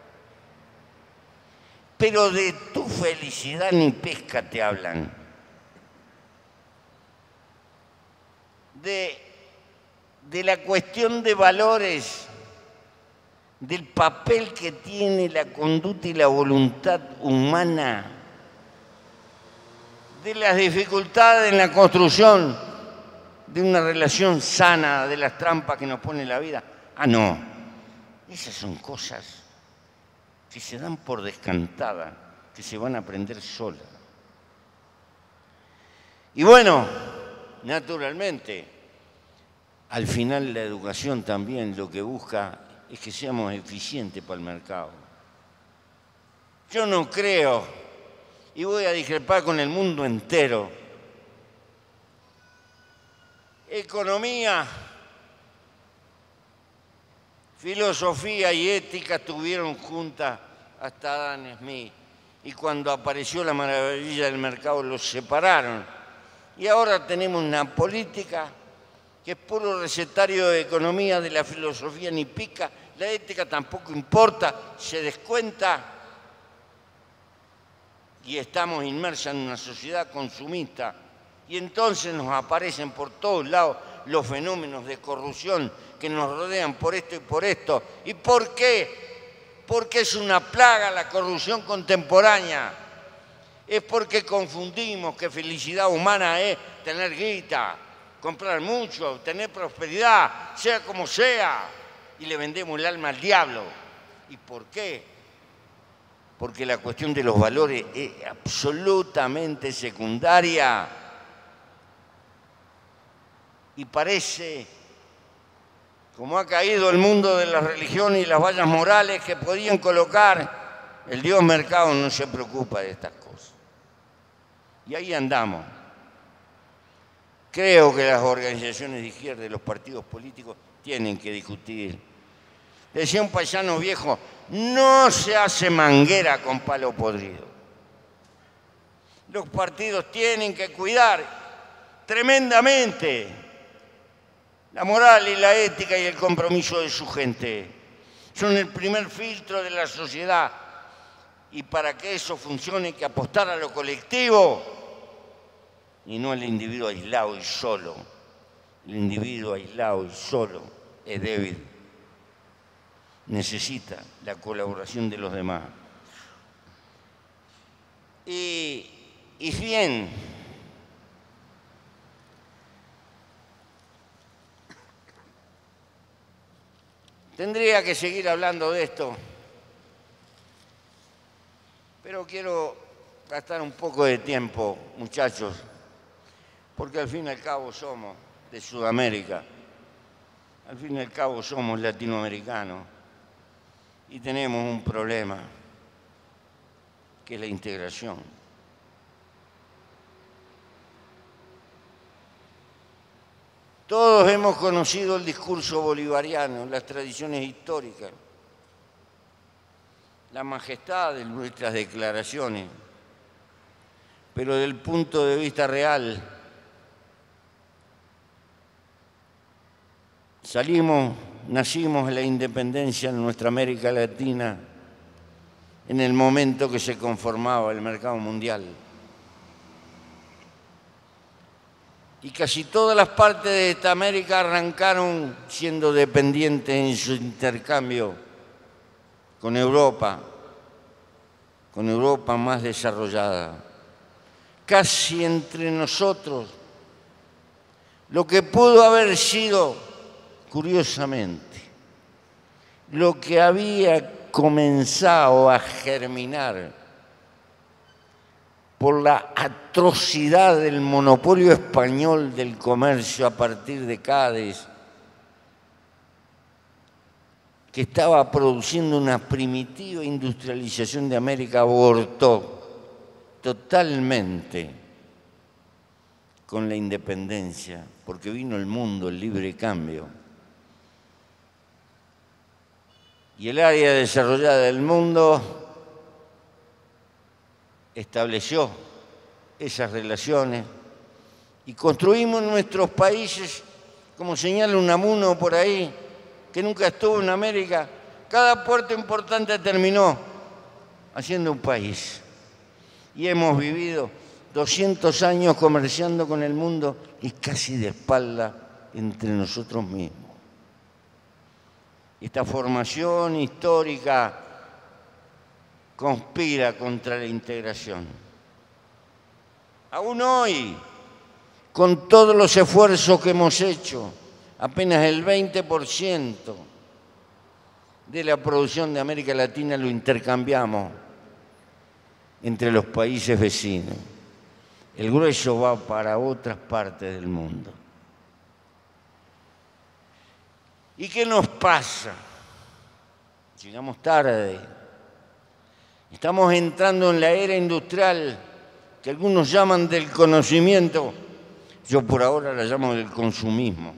Speaker 2: Pero de tu felicidad ni pesca te hablan. De la cuestión de valores, del papel que tiene la conducta y la voluntad humana, de las dificultades en la construcción de una relación sana, de las trampas que nos pone la vida. Ah, no, esas son cosas que se dan por descantada, que se van a aprender solas. Y bueno, naturalmente, al final la educación también lo que busca es que seamos eficientes para el mercado. Yo no creo y voy a discrepar con el mundo entero. Economía, filosofía y ética estuvieron juntas hasta Adam Smith. Y cuando apareció la maravilla del mercado los separaron. Y ahora tenemos una política que es puro recetario de economía, de la filosofía ni pica, la ética tampoco importa, se descuenta. Y estamos inmersos en una sociedad consumista. Y entonces nos aparecen por todos lados los fenómenos de corrupción que nos rodean por esto y por esto. ¿Y por qué? Porque es una plaga la corrupción contemporánea. Es porque confundimos que felicidad humana es tener guita, comprar mucho, tener prosperidad, sea como sea, y le vendemos el alma al diablo. ¿Y por qué? Porque la cuestión de los valores es absolutamente secundaria. Y parece, como ha caído el mundo de la religión y las vallas morales que podían colocar, el Dios mercado no se preocupa de estas cosas. Y ahí andamos. Creo que las organizaciones de izquierda y los partidos políticos tienen que discutir. Decía un paisano viejo, no se hace manguera con palo podrido. Los partidos tienen que cuidar tremendamente la moral y la ética y el compromiso de su gente. Son el primer filtro de la sociedad. Y para que eso funcione hay que apostar a lo colectivo y no al individuo aislado y solo. El individuo aislado y solo es débil. Necesita la colaboración de los demás. Y bien, tendría que seguir hablando de esto, pero quiero gastar un poco de tiempo, muchachos, porque al fin y al cabo somos de Sudamérica, al fin y al cabo somos latinoamericanos y tenemos un problema, que es la integración. Todos hemos conocido el discurso bolivariano, las tradiciones históricas, la majestad de nuestras declaraciones, pero desde el punto de vista real, nacimos en la independencia en nuestra América Latina en el momento que se conformaba el mercado mundial. Y casi todas las partes de esta América arrancaron siendo dependientes en su intercambio con Europa más desarrollada. Casi entre nosotros, lo que pudo haber sido, curiosamente, lo que había comenzado a germinar por la atrocidad del monopolio español del comercio a partir de Cádiz, que estaba produciendo una primitiva industrialización de América, abortó totalmente con la independencia, porque vino el mundo, el libre cambio. Y el área desarrollada del mundo estableció esas relaciones y construimos nuestros países, como señala Unamuno por ahí, que nunca estuvo en América. Cada puerto importante terminó haciendo un país. Y hemos vivido 200 años comerciando con el mundo y casi de espalda entre nosotros mismos. Esta formación histórica conspira contra la integración. Aún hoy, con todos los esfuerzos que hemos hecho, apenas el 20% de la producción de América Latina lo intercambiamos entre los países vecinos. El grueso va para otras partes del mundo. ¿Y qué nos pasa? Llegamos tarde. Estamos entrando en la era industrial que algunos llaman del conocimiento. Yo por ahora la llamo del consumismo.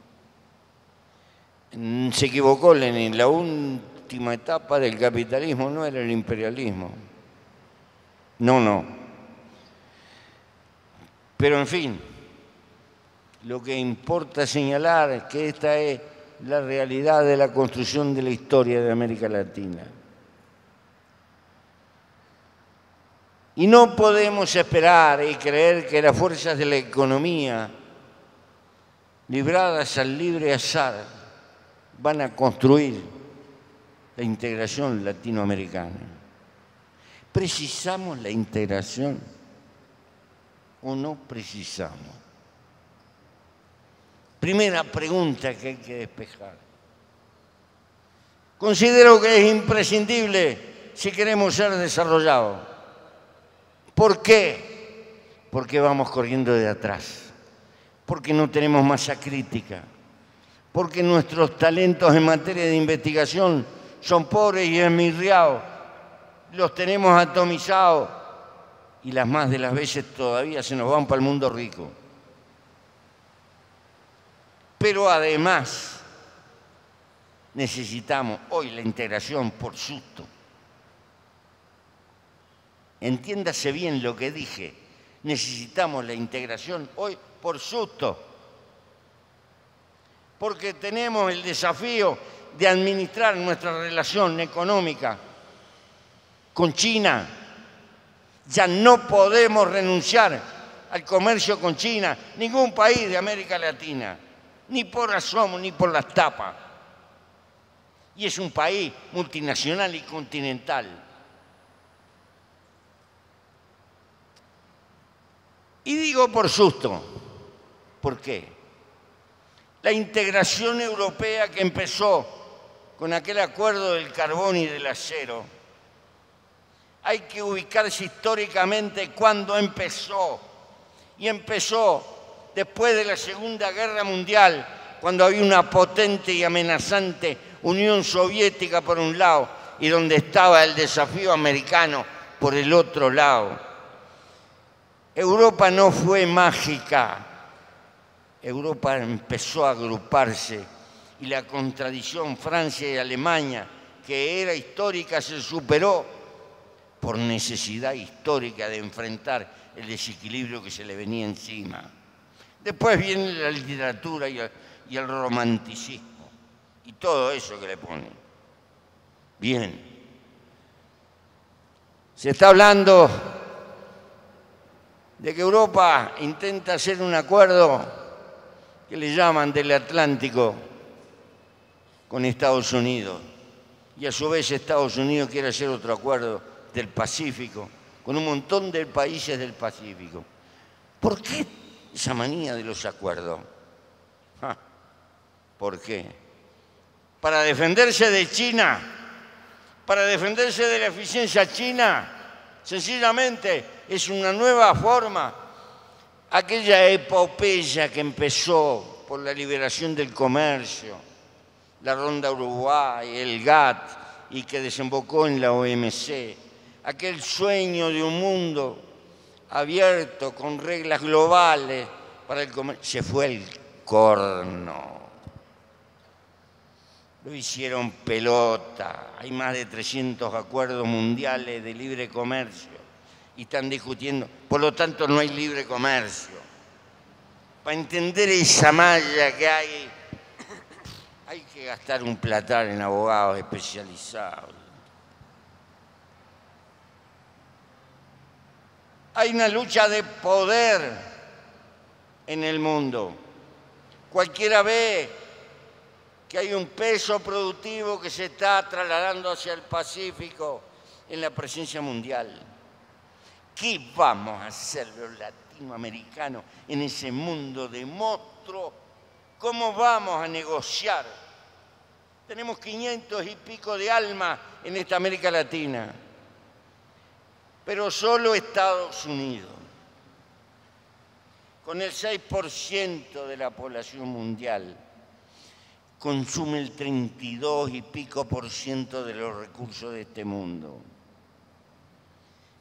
Speaker 2: Se equivocó Lenin, la última etapa del capitalismo no era el imperialismo. No. Pero en fin, lo que importa señalar es que esta es la realidad de la construcción de la historia de América Latina. Y no podemos esperar y creer que las fuerzas de la economía, libradas al libre azar, van a construir la integración latinoamericana. ¿Precisamos la integración o no precisamos? Primera pregunta que hay que despejar. Considero que es imprescindible si queremos ser desarrollados. ¿Por qué? Porque vamos corriendo de atrás, porque no tenemos masa crítica, porque nuestros talentos en materia de investigación son pobres y esmirriados, los tenemos atomizados y las más de las veces todavía se nos van para el mundo rico. Pero además necesitamos hoy la integración por susto. Entiéndase bien lo que dije. Necesitamos la integración hoy por susto. Porque tenemos el desafío de administrar nuestra relación económica con China. Ya no podemos renunciar al comercio con China, ningún país de América Latina, ni por asomo, ni por las tapas. Y es un país multinacional y continental. Y digo por susto. ¿Por qué? La integración europea que empezó con aquel acuerdo del carbón y del acero, hay que ubicarse históricamente cuándo empezó. Y empezó después de la Segunda Guerra Mundial, cuando había una potente y amenazante Unión Soviética por un lado y donde estaba el desafío americano por el otro lado. Europa no fue mágica. Europa empezó a agruparse y la contradicción Francia y Alemania, que era histórica, se superó por necesidad histórica de enfrentar el desequilibrio que se le venía encima. Después viene la literatura y el romanticismo y todo eso que le ponen. Bien. Se está hablando de que Europa intenta hacer un acuerdo que le llaman del Atlántico con Estados Unidos. Y a su vez Estados Unidos quiere hacer otro acuerdo del Pacífico con un montón de países del Pacífico. ¿Por qué esa manía de los acuerdos? ¿Por qué? Para defenderse de China, para defenderse de la eficiencia china. Sencillamente es una nueva forma. Aquella epopeya que empezó por la liberación del comercio, la Ronda Uruguay, el GATT, y que desembocó en la OMC, aquel sueño de un mundo abierto con reglas globales para el comercio, se fue al corno. Lo hicieron pelota. Hay más de 300 acuerdos mundiales de libre comercio y están discutiendo. Por lo tanto, no hay libre comercio. Para entender esa malla que hay que gastar un platal en abogados especializados. Hay una lucha de poder en el mundo. Cualquiera ve que hay un peso productivo que se está trasladando hacia el Pacífico en la presencia mundial. ¿Qué vamos a hacer los latinoamericanos en ese mundo de monstruos? ¿Cómo vamos a negociar? Tenemos 500 y pico de almas en esta América Latina, pero solo Estados Unidos, con el 6% de la población mundial, consume el 32 y pico % de los recursos de este mundo.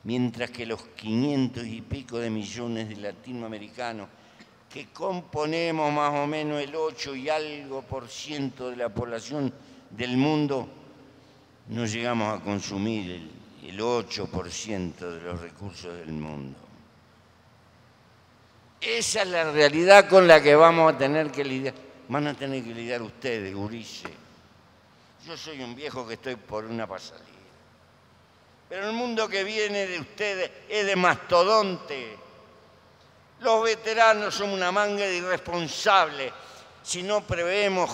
Speaker 2: mientras que los 500 y pico de millones de latinoamericanos, que componemos más o menos el 8 y algo % de la población del mundo, no llegamos a consumir el 8% de los recursos del mundo. Esa es la realidad con la que vamos a tener que lidiar. Van a tener que lidiar ustedes, gurises. Yo soy un viejo que estoy por una pasadilla. Pero el mundo que viene de ustedes es de mastodonte. Los veteranos son una manga de irresponsables si no preveemos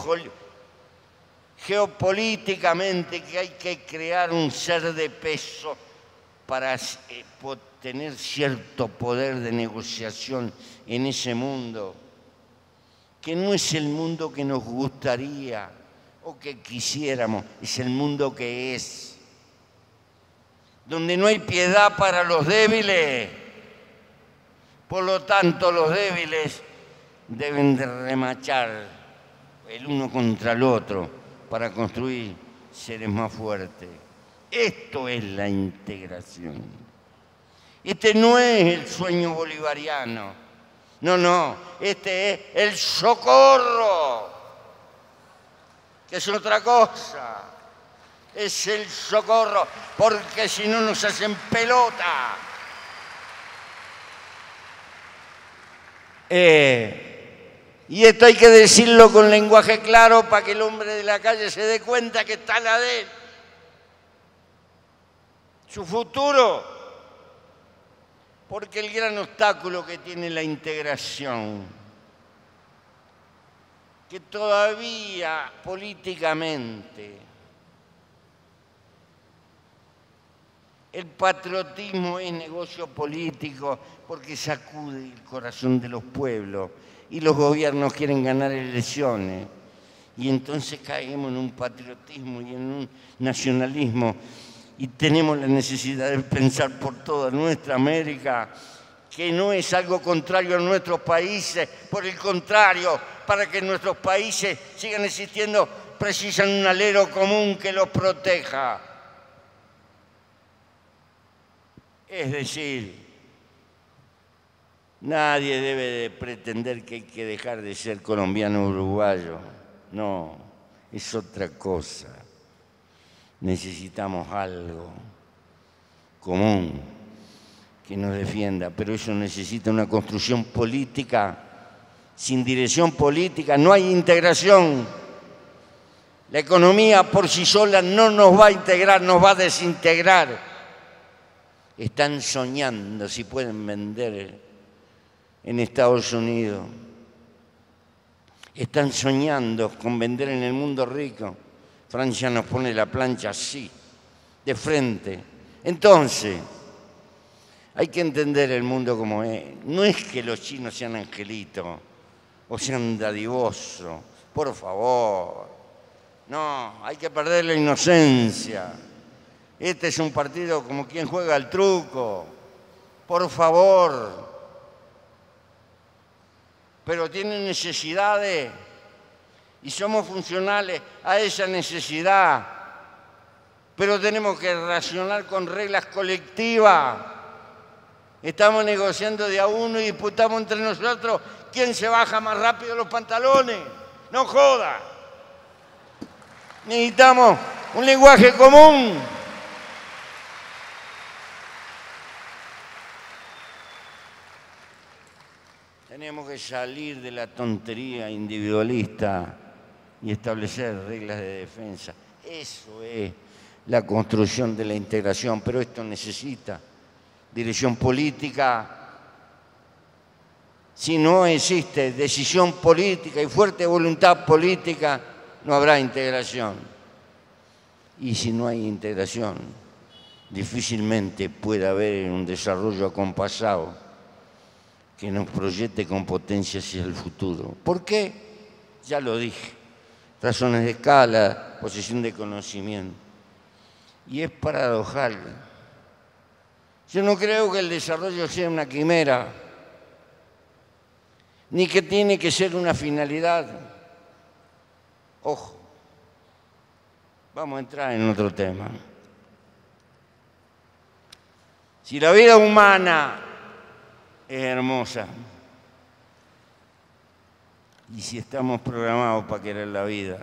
Speaker 2: geopolíticamente que hay que crear un ser de peso para tener cierto poder de negociación en ese mundo, que no es el mundo que nos gustaría o que quisiéramos, es el mundo que es, donde no hay piedad para los débiles. Por lo tanto, los débiles deben de remachar el uno contra el otro para construir seres más fuertes. Esto es la integración. Este no es el sueño bolivariano. No, este es el socorro, que es otra cosa. Es el socorro, porque si no nos hacen pelota. Y esto hay que decirlo con lenguaje claro para que el hombre de la calle se dé cuenta que está la de él. Su futuro, porque el gran obstáculo que tiene la integración, que todavía políticamente el patriotismo es negocio político porque sacude el corazón de los pueblos y los gobiernos quieren ganar elecciones. Y entonces caemos en un patriotismo y en un nacionalismo y tenemos la necesidad de pensar por toda nuestra América, que no es algo contrario a nuestros países, por el contrario, para que nuestros países sigan existiendo precisan un alero común que los proteja. Es decir, nadie debe de pretender que hay que dejar de ser colombiano o uruguayo. No, es otra cosa. Necesitamos algo común que nos defienda, pero eso necesita una construcción política. Sin dirección política no hay integración. La economía por sí sola no nos va a integrar, nos va a desintegrar. Están soñando si pueden vender en Estados Unidos. Están soñando con vender en el mundo rico. Francia nos pone la plancha así, de frente. Entonces, hay que entender el mundo como es. No es que los chinos sean angelitos o sean dadivosos, por favor. No, hay que perder la inocencia. Este es un partido como quien juega al truco. Por favor. Pero tienen necesidades y somos funcionales a esa necesidad. Pero tenemos que racionar con reglas colectivas. Estamos negociando de a uno y disputamos entre nosotros quién se baja más rápido los pantalones. No joda. Necesitamos un lenguaje común. Tenemos que salir de la tontería individualista y establecer reglas de defensa. Eso es la construcción de la integración, pero esto necesita dirección política. Si no existe decisión política y fuerte voluntad política, no habrá integración. Y si no hay integración, difícilmente puede haber un desarrollo acompasado que nos proyecte con potencia hacia el futuro. ¿Por qué? Ya lo dije. Razones de escala, posesión de conocimiento. Y es paradojal. Yo no creo que el desarrollo sea una quimera, ni que tiene que ser una finalidad. Ojo, vamos a entrar en otro tema. Si la vida humana es hermosa, y si estamos programados para querer la vida,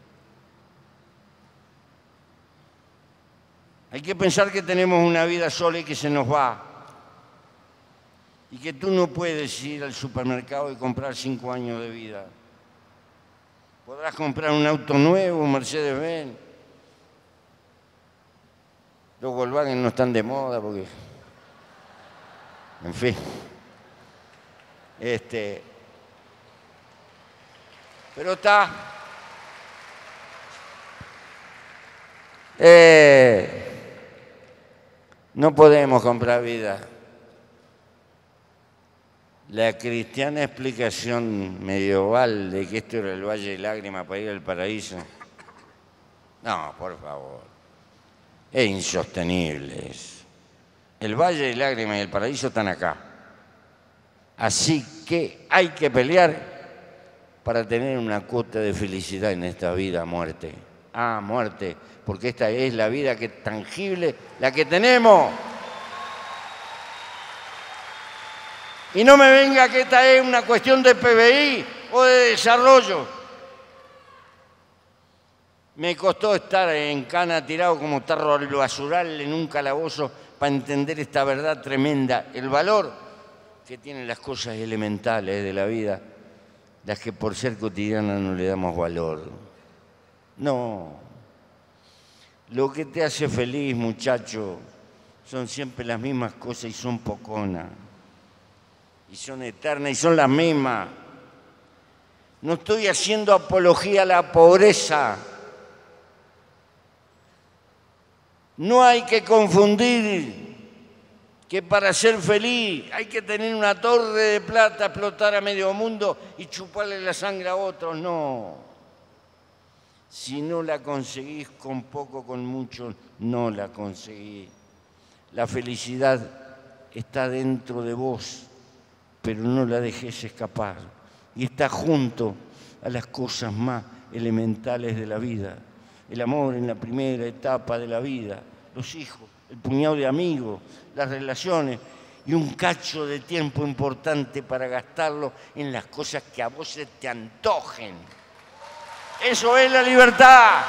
Speaker 2: hay que pensar que tenemos una vida sola y que se nos va. Y que tú no puedes ir al supermercado y comprar 5 años de vida. Podrás comprar un auto nuevo, un Mercedes-Benz. Los Volkswagen no están de moda porque... En fin. Pero está... No podemos comprar vida. La cristiana explicación medieval de que esto era el Valle de Lágrimas para ir al paraíso. No, por favor. Es insostenible eso. El Valle de Lágrimas y el paraíso están acá. Así que hay que pelear para tener una cuota de felicidad en esta vida, muerte. Ah, muerte, porque esta es la vida que es tangible, la que tenemos. Y no me venga que esta es una cuestión de PBI o de desarrollo. Me costó estar en cana tirado como tarro al basural en un calabozo para entender esta verdad tremenda, el valor que tienen las cosas elementales de la vida, las que por ser cotidianas no le damos valor. No. Lo que te hace feliz, muchacho, son siempre las mismas cosas y son poconas. Y son eternas y son las mismas. No estoy haciendo apología a la pobreza. No hay que confundir que para ser feliz hay que tener una torre de plata, explotar a medio mundo y chuparle la sangre a otros. No. Si no la conseguís con poco, con mucho, no la conseguís. La felicidad está dentro de vos, pero no la dejes escapar. Y está junto a las cosas más elementales de la vida. El amor en la primera etapa de la vida, los hijos, el puñado de amigos, las relaciones y un cacho de tiempo importante para gastarlo en las cosas que a vos se te antojen. Eso es la libertad.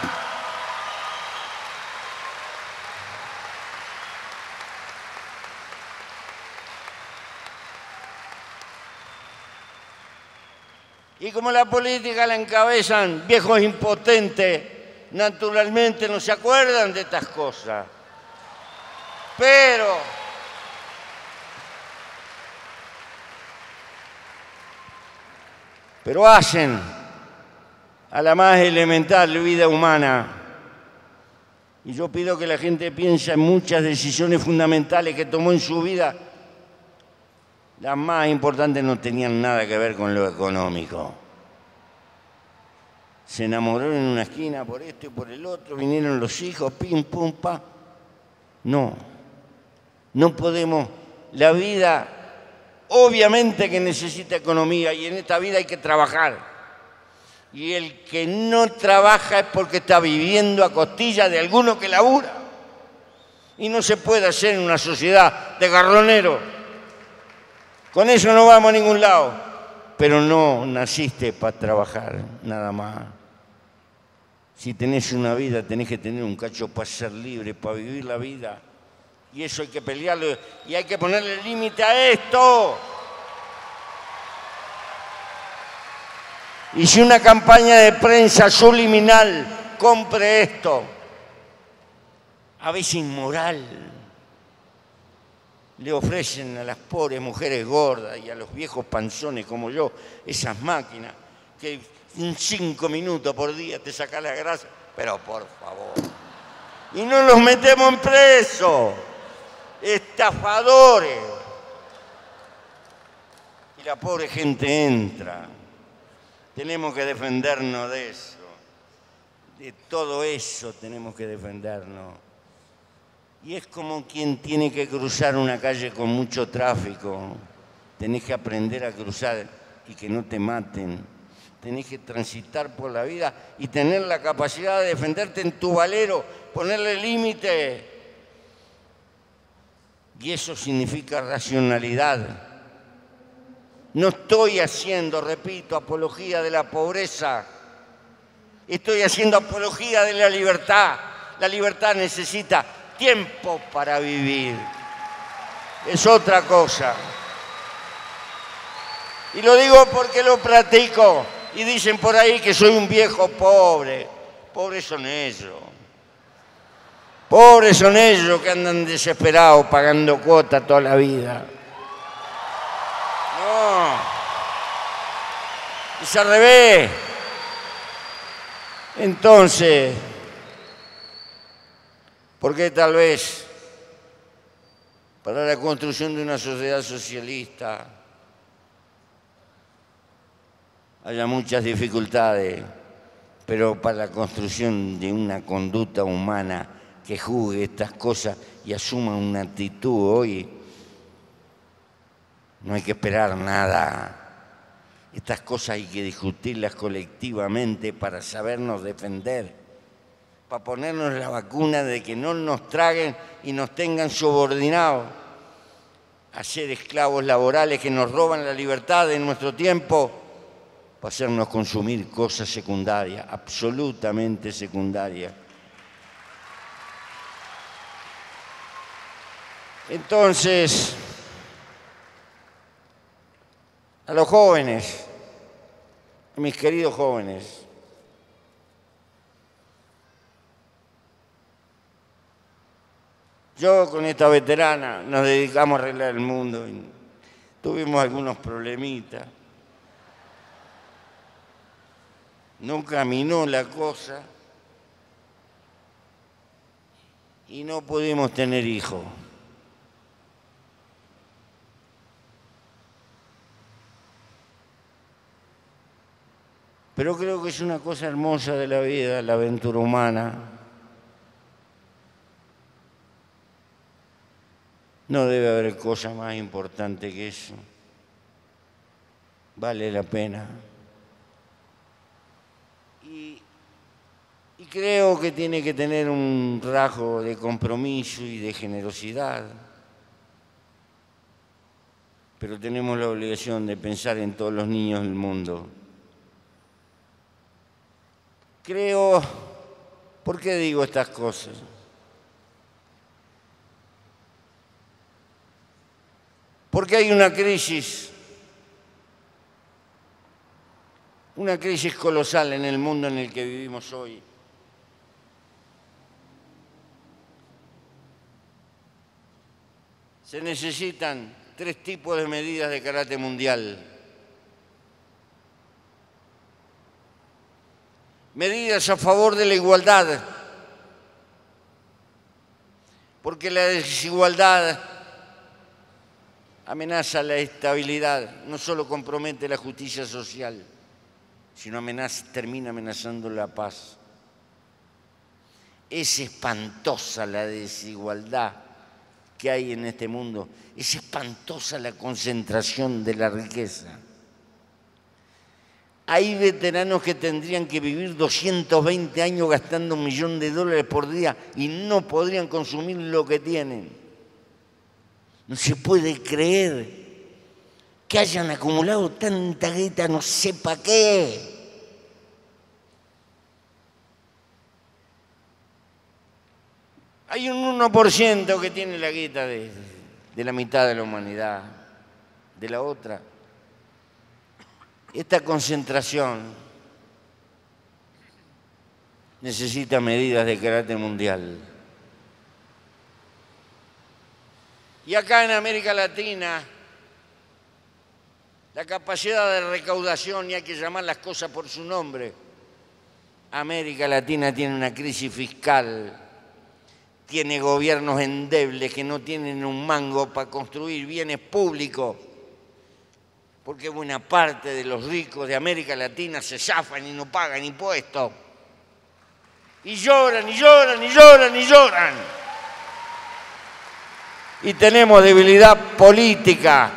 Speaker 2: Y como la política la encabezan viejos impotentes, naturalmente no se acuerdan de estas cosas. Pero hacen a la más elemental vida humana. Y yo pido que la gente piense en muchas decisiones fundamentales que tomó en su vida. Las más importantes no tenían nada que ver con lo económico. Se enamoraron en una esquina por esto y por el otro, vinieron los hijos, pim, pum, pa. No, no podemos. La vida obviamente que necesita economía y en esta vida hay que trabajar. Y el que no trabaja es porque está viviendo a costilla de alguno que labura. Y no se puede hacer en una sociedad de garroneros. Con eso no vamos a ningún lado. Pero no naciste para trabajar, nada más. Si tenés una vida, tenés que tener un cacho para ser libre, para vivir la vida. Y eso hay que pelearlo y hay que ponerle límite a esto. Y si una campaña de prensa subliminal compre esto, a veces inmoral, le ofrecen a las pobres mujeres gordas y a los viejos panzones como yo esas máquinas que en 5 minutos por día te sacan la grasa, pero por favor. Y no los metemos en preso, estafadores. Y la pobre gente entra. Tenemos que defendernos de eso, de todo eso tenemos que defendernos. Y es como quien tiene que cruzar una calle con mucho tráfico. Tenés que aprender a cruzar y que no te maten. Tenés que transitar por la vida y tener la capacidad de defenderte en tu valero, ponerle límite. Y eso significa racionalidad. No estoy haciendo, repito, apología de la pobreza. Estoy haciendo apología de la libertad. La libertad necesita tiempo para vivir. Es otra cosa. Y lo digo porque lo practico. Y dicen por ahí que soy un viejo pobre. Pobres son ellos. Pobres son ellos que andan desesperados pagando cuotas toda la vida. No. Es al revés. Entonces, ¿por qué tal vez para la construcción de una sociedad socialista haya muchas dificultades, pero para la construcción de una conducta humana que juzgue estas cosas y asuma una actitud hoy, no hay que esperar nada? Estas cosas hay que discutirlas colectivamente para sabernos defender, para ponernos la vacuna de que no nos traguen y nos tengan subordinados a ser esclavos laborales que nos roban la libertad de nuestro tiempo para hacernos consumir cosas secundarias, absolutamente secundarias. Entonces, a los jóvenes, a mis queridos jóvenes, yo con esta veterana nos dedicamos a arreglar el mundo. Tuvimos algunos problemitas. No caminó la cosa y no pudimos tener hijos. Pero creo que es una cosa hermosa de la vida, la aventura humana. No debe haber cosa más importante que eso. Vale la pena. Y creo que tiene que tener un rasgo de compromiso y de generosidad. Pero tenemos la obligación de pensar en todos los niños del mundo. Creo, ¿por qué digo estas cosas? Porque hay una crisis colosal en el mundo en el que vivimos hoy. Se necesitan 3 tipos de medidas de carácter mundial. Medidas a favor de la igualdad, porque la desigualdad amenaza la estabilidad, no solo compromete la justicia social, sino termina amenazando la paz. Es espantosa la desigualdad que hay en este mundo, es espantosa la concentración de la riqueza. Hay veteranos que tendrían que vivir 220 años gastando $1 millón por día y no podrían consumir lo que tienen. No se puede creer que hayan acumulado tanta guita, no sé para qué. Hay un 1% que tiene la guita de la mitad de la humanidad, de la otra. Esta concentración necesita medidas de carácter mundial. Y acá en América Latina, la capacidad de recaudación, y hay que llamar las cosas por su nombre, América Latina tiene una crisis fiscal, tiene gobiernos endebles que no tienen un mango para construir bienes públicos, porque buena parte de los ricos de América Latina se zafan y no pagan impuestos. Y lloran, y lloran, y lloran, y lloran. Y tenemos debilidad política.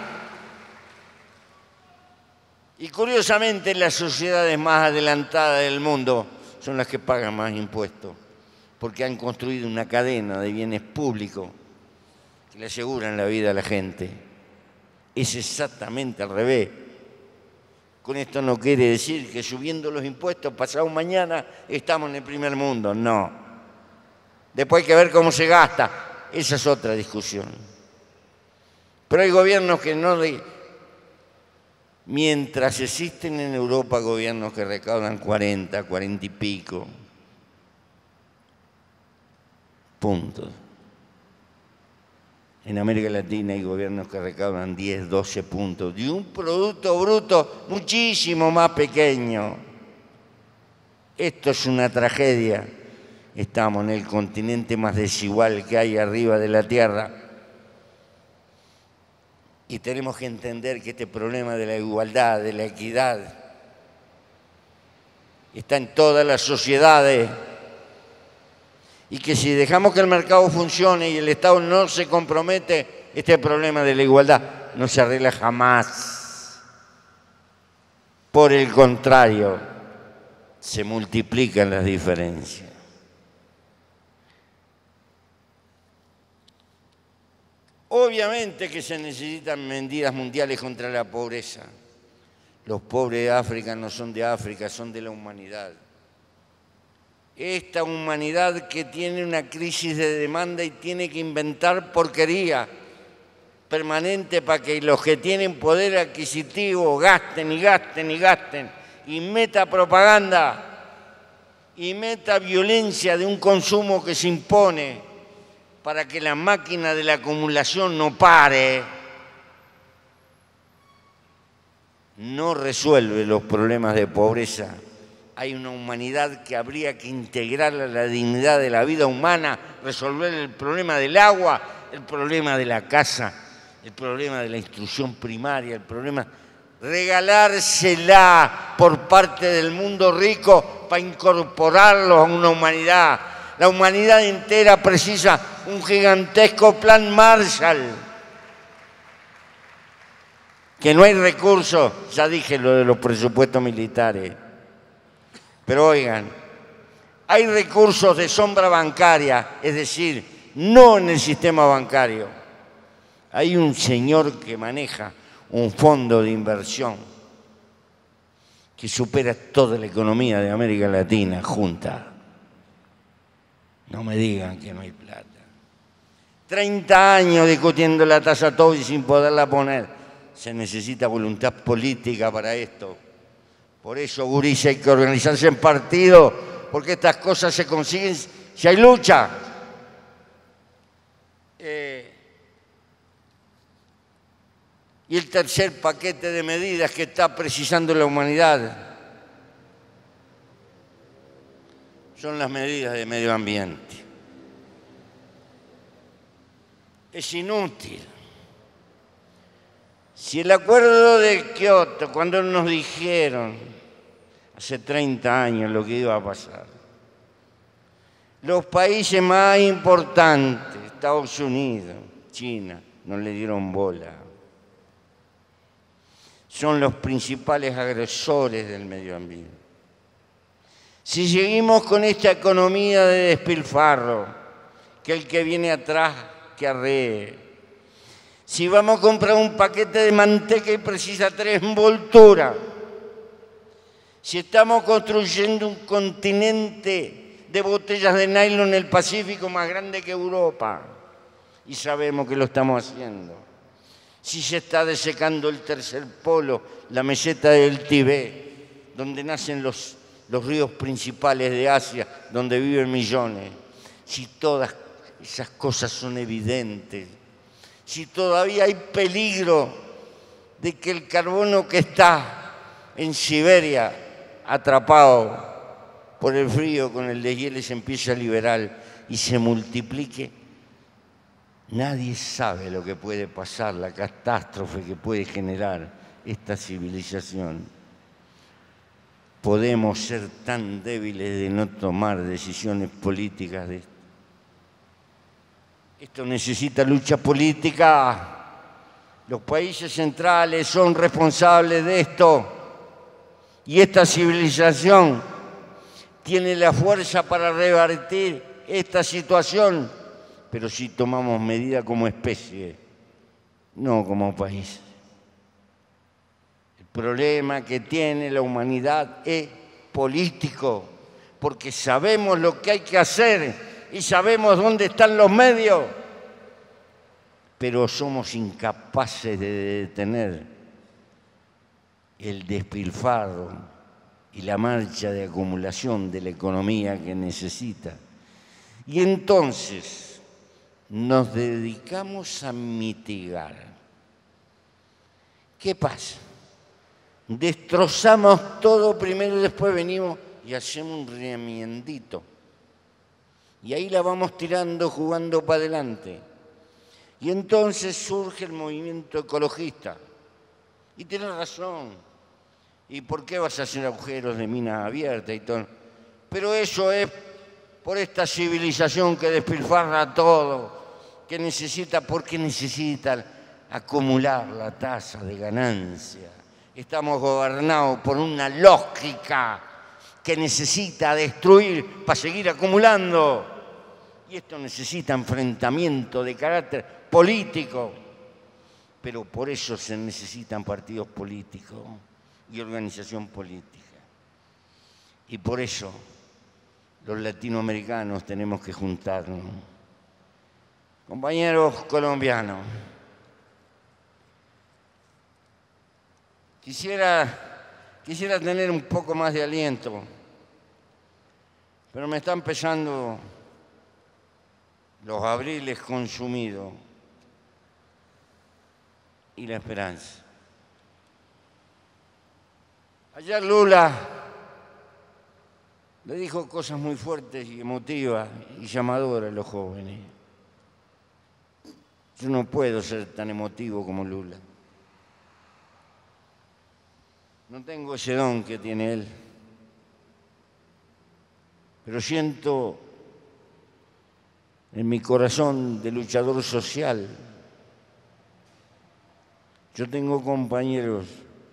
Speaker 2: Y curiosamente las sociedades más adelantadas del mundo son las que pagan más impuestos, porque han construido una cadena de bienes públicos que le aseguran la vida a la gente. Es exactamente al revés. Con esto no quiere decir que subiendo los impuestos pasado mañana estamos en el primer mundo, no. Después hay que ver cómo se gasta, esa es otra discusión. Pero hay gobiernos que no... Mientras existen en Europa gobiernos que recaudan 40 y pico puntos. En América Latina hay gobiernos que recaudan 10, 12 puntos de un producto bruto muchísimo más pequeño. Esto es una tragedia. Estamos en el continente más desigual que hay arriba de la Tierra. Y tenemos que entender que este problema de la igualdad, de la equidad, está en todas las sociedades. Y que si dejamos que el mercado funcione y el Estado no se compromete, este problema de la igualdad no se arregla jamás. Por el contrario, se multiplican las diferencias. Obviamente que se necesitan medidas mundiales contra la pobreza. Los pobres de África no son de África, son de la humanidad. Esta humanidad que tiene una crisis de demanda y tiene que inventar porquería permanente para que los que tienen poder adquisitivo gasten y gasten y gasten, y meta propaganda y meta violencia de un consumo que se impone para que la máquina de la acumulación no pare, no resuelve los problemas de pobreza. Hay una humanidad que habría que integrar a la dignidad de la vida humana, resolver el problema del agua, el problema de la casa, el problema de la instrucción primaria, el problema... Regalársela por parte del mundo rico para incorporarlos a una humanidad. La humanidad entera precisa un gigantesco plan Marshall. Que no hay recursos, ya dije lo de los presupuestos militares. Pero oigan, hay recursos de sombra bancaria, es decir, no en el sistema bancario. Hay un señor que maneja un fondo de inversión que supera toda la economía de América Latina junta. No me digan que no hay plata. 30 años discutiendo la tasa TOBI sin poderla poner. Se necesita voluntad política para esto. Por eso, gurises, hay que organizarse en partido, porque estas cosas se consiguen si hay lucha. Y el tercer paquete de medidas que está precisando la humanidad son las medidas de medio ambiente. Es inútil. Si el acuerdo de Kioto, cuando nos dijeron hace 30 años lo que iba a pasar, los países más importantes, Estados Unidos, China, no le dieron bola. Son los principales agresores del medio ambiente. Si seguimos con esta economía de despilfarro, que el que viene atrás que arree. Si vamos a comprar un paquete de manteca y precisa 3 envolturas. Si estamos construyendo un continente de botellas de nylon en el Pacífico más grande que Europa, y sabemos que lo estamos haciendo. Si se está desecando el tercer polo, la meseta del Tibet, donde nacen los ríos principales de Asia, donde viven millones. Si todas esas cosas son evidentes, si todavía hay peligro de que el carbono que está en Siberia atrapado por el frío con el deshielo se empiece a liberar y se multiplique, nadie sabe lo que puede pasar, la catástrofe que puede generar esta civilización. Podemos ser tan débiles de no tomar decisiones políticas de esto. Esto necesita lucha política. Los países centrales son responsables de esto. Y esta civilización tiene la fuerza para revertir esta situación pero sí tomamos medidas como especie, no como país. El problema que tiene la humanidad es político, porque sabemos lo que hay que hacer y sabemos dónde están los medios, pero somos incapaces de detener el despilfarro y la marcha de acumulación de la economía que necesita. Y entonces nos dedicamos a mitigar. ¿Qué pasa? Destrozamos todo primero y después venimos y hacemos un remiendito. Y ahí la vamos tirando, jugando para adelante. Y entonces surge el movimiento ecologista. Y tiene razón. ¿Y por qué vas a hacer agujeros de minas abiertas y todo? Pero eso es por esta civilización que despilfarra todo, que necesita, porque necesita acumular la tasa de ganancia. Estamos gobernados por una lógica que necesita destruir para seguir acumulando. Y esto necesita enfrentamiento de carácter político. Pero por eso se necesitan partidos políticos y organización política. Y por eso los latinoamericanos tenemos que juntarnos. Compañeros colombianos, quisiera tener un poco más de aliento, pero me están pesando los abriles consumidos y la esperanza. Ayer Lula le dijo cosas muy fuertes y emotivas y llamadoras a los jóvenes. Yo no puedo ser tan emotivo como Lula. No tengo ese don que tiene él. Pero siento en mi corazón de luchador social. Yo tengo compañeros,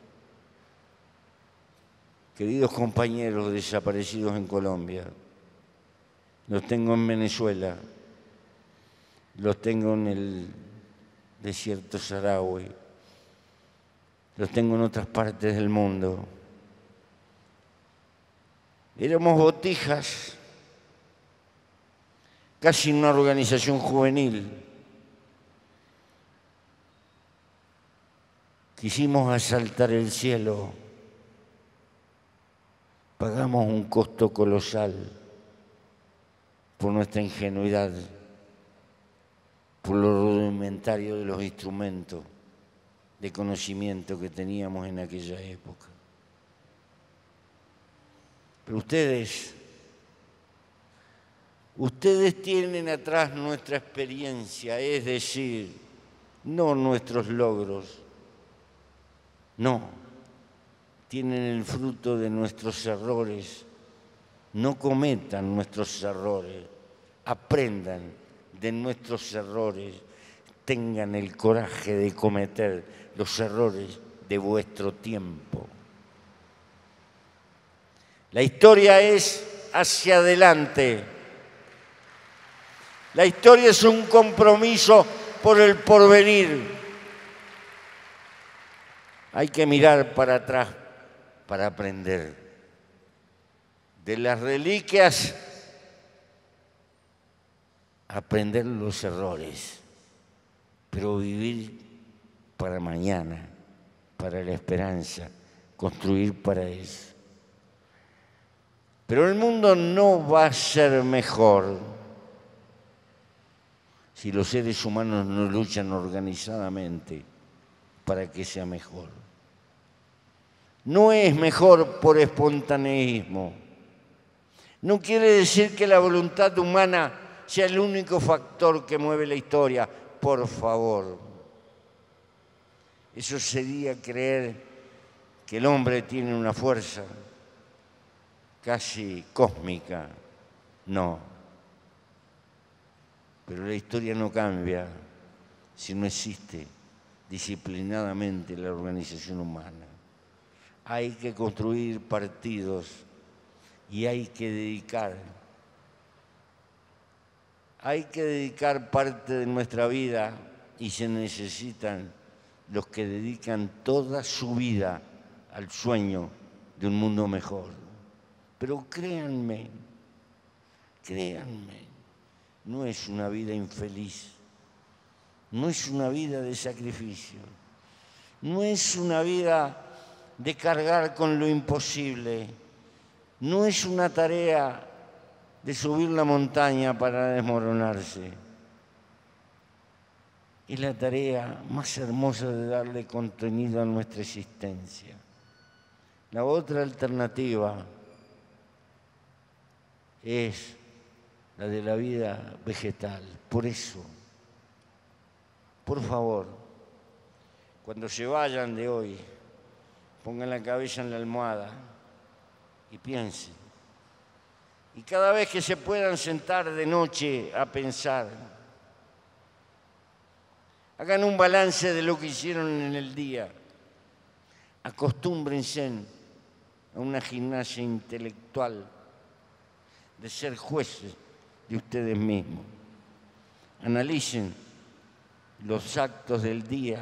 Speaker 2: queridos compañeros desaparecidos en Colombia. Los tengo en Venezuela, los tengo en el desierto saharaui, los tengo en otras partes del mundo. Éramos botijas, casi una organización juvenil. Quisimos asaltar el cielo, pagamos un costo colosal por nuestra ingenuidad, por lo rudimentario de los instrumentos de conocimiento que teníamos en aquella época. Pero ustedes tienen atrás nuestra experiencia, es decir, no nuestros logros, no, tienen el fruto de nuestros errores. No cometan nuestros errores, aprendan de nuestros errores, tengan el coraje de cometer los errores de vuestro tiempo. La historia es hacia adelante. La historia es un compromiso por el porvenir. Hay que mirar para atrás para aprender. De las reliquias, aprender los errores, pero vivir para mañana, para la esperanza, construir para eso. Pero el mundo no va a ser mejor si los seres humanos no luchan organizadamente para que sea mejor. No es mejor por espontaneísmo. No quiere decir que la voluntad humana sea el único factor que mueve la historia. Por favor. Eso sería creer que el hombre tiene una fuerza casi cósmica. No. Pero la historia no cambia si no existe disciplinadamente la organización humana. Hay que construir partidos y hay que dedicar Hay que dedicar parte de nuestra vida y se necesitan los que dedican toda su vida al sueño de un mundo mejor. Pero créanme, no es una vida infeliz, no es una vida de sacrificio, no es una vida de cargar con lo imposible, no es una tarea de subir la montaña para desmoronarse. Es la tarea más hermosa de darle contenido a nuestra existencia. La otra alternativa es la de la vida vegetal. Por eso, por favor, cuando se vayan de hoy, pongan la cabeza en la almohada y piensen. Y cada vez que se puedan sentar de noche a pensar, hagan un balance de lo que hicieron en el día. Acostúmbrense a una gimnasia intelectual de ser jueces de ustedes mismos. Analicen los actos del día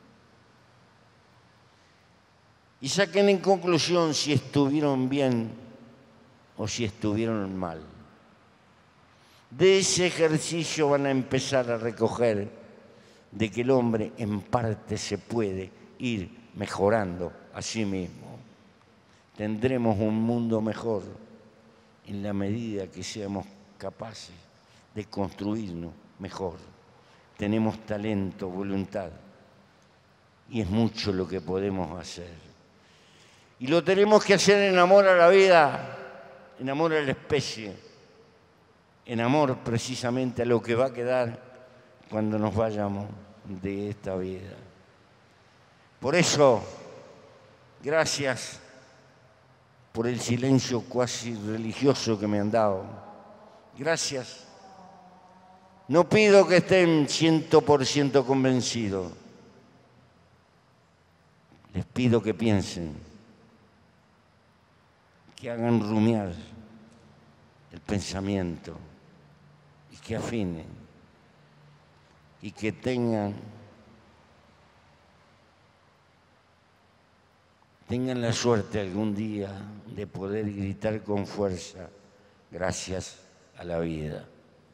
Speaker 2: y saquen en conclusión si estuvieron bien o si estuvieron mal. De ese ejercicio van a empezar a recoger de que el hombre en parte se puede ir mejorando a sí mismo. Tendremos un mundo mejor en la medida que seamos capaces de construirnos mejor. Tenemos talento, voluntad, y es mucho lo que podemos hacer. Y lo tenemos que hacer en amor a la vida, en amor a la especie, en amor precisamente a lo que va a quedar cuando nos vayamos de esta vida. Por eso, gracias por el silencio cuasi religioso que me han dado. Gracias. No pido que estén 100% convencidos. Les pido que piensen, que hagan rumiar el pensamiento y que afinen y que tengan la suerte algún día de poder gritar con fuerza, gracias a la vida.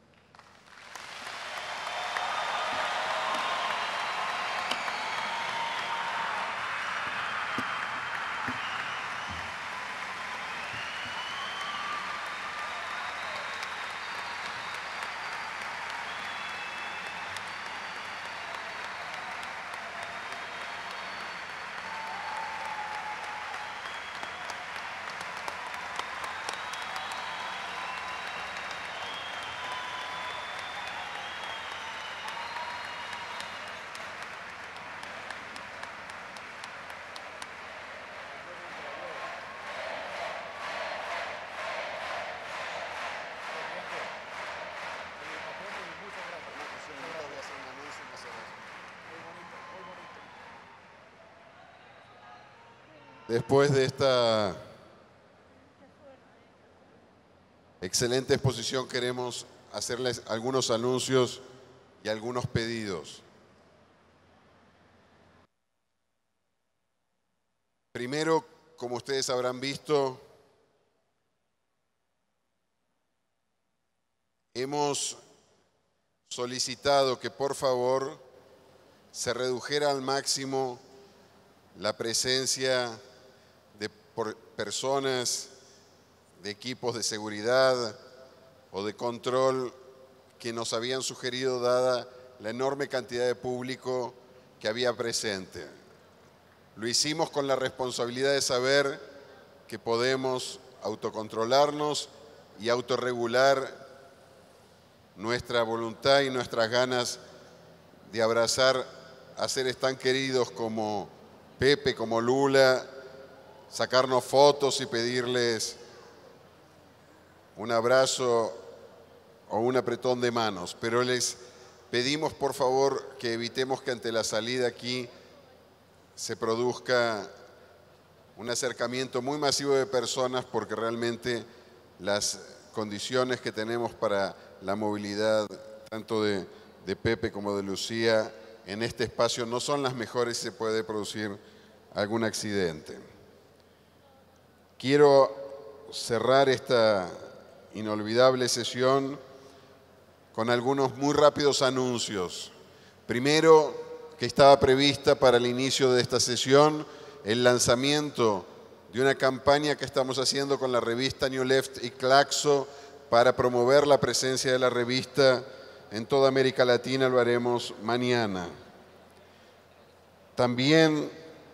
Speaker 1: Después de esta excelente exposición queremos hacerles algunos anuncios y algunos pedidos. Primero, como ustedes habrán visto, hemos solicitado que por favor se redujera al máximo la presencia de personas, de equipos de seguridad o de control que nos habían sugerido dada la enorme cantidad de público que había presente. Lo hicimos con la responsabilidad de saber que podemos autocontrolarnos y autorregular nuestra voluntad y nuestras ganas de abrazar a seres tan queridos como Pepe, como Lula, sacarnos fotos y pedirles un abrazo o un apretón de manos. Pero les pedimos por favor que evitemos que ante la salida aquí se produzca un acercamiento muy masivo de personas, porque realmente las condiciones que tenemos para la movilidad, tanto de Pepe como de Lucía, en este espacio no son las mejores y se puede producir algún accidente. Quiero cerrar esta inolvidable sesión con algunos muy rápidos anuncios. Primero, que estaba prevista para el inicio de esta sesión el lanzamiento de una campaña que estamos haciendo con la revista New Left y Claxo para promover la presencia de la revista en toda América Latina. Lo haremos mañana. También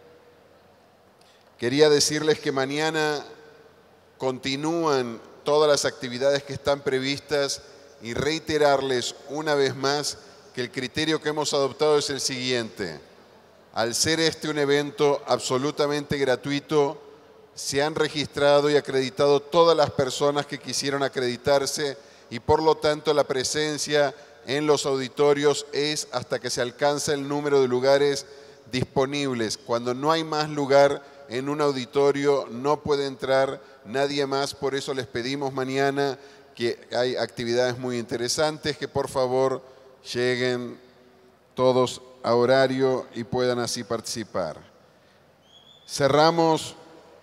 Speaker 1: quería decirles que mañana continúan todas las actividades que están previstas y reiterarles una vez más que el criterio que hemos adoptado es el siguiente. Al ser este un evento absolutamente gratuito, se han registrado y acreditado todas las personas que quisieron acreditarse y por lo tanto la presencia en los auditorios es hasta que se alcance el número de lugares disponibles. Cuando no hay más lugar en un auditorio no puede entrar nadie más, por eso les pedimos mañana que hay actividades muy interesantes, que por favor lleguen todos a horario y puedan así participar. Cerramos.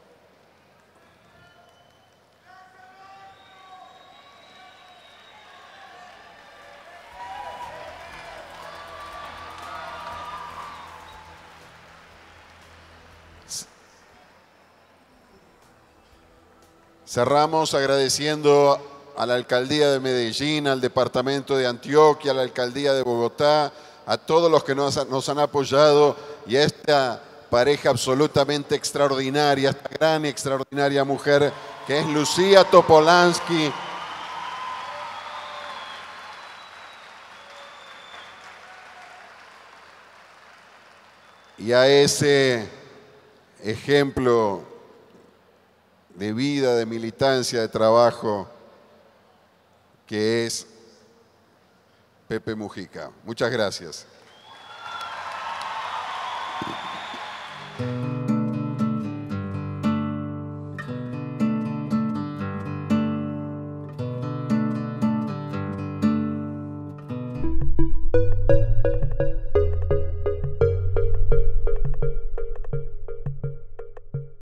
Speaker 1: Cerramos agradeciendo a la Alcaldía de Medellín, al Departamento de Antioquia, a la Alcaldía de Bogotá, a todos los que nos han apoyado y a esta pareja absolutamente extraordinaria, esta gran y extraordinaria mujer que es Lucía Topolansky. Y a ese ejemplo de vida, de militancia, de trabajo, que es Pepe Mujica. Muchas gracias.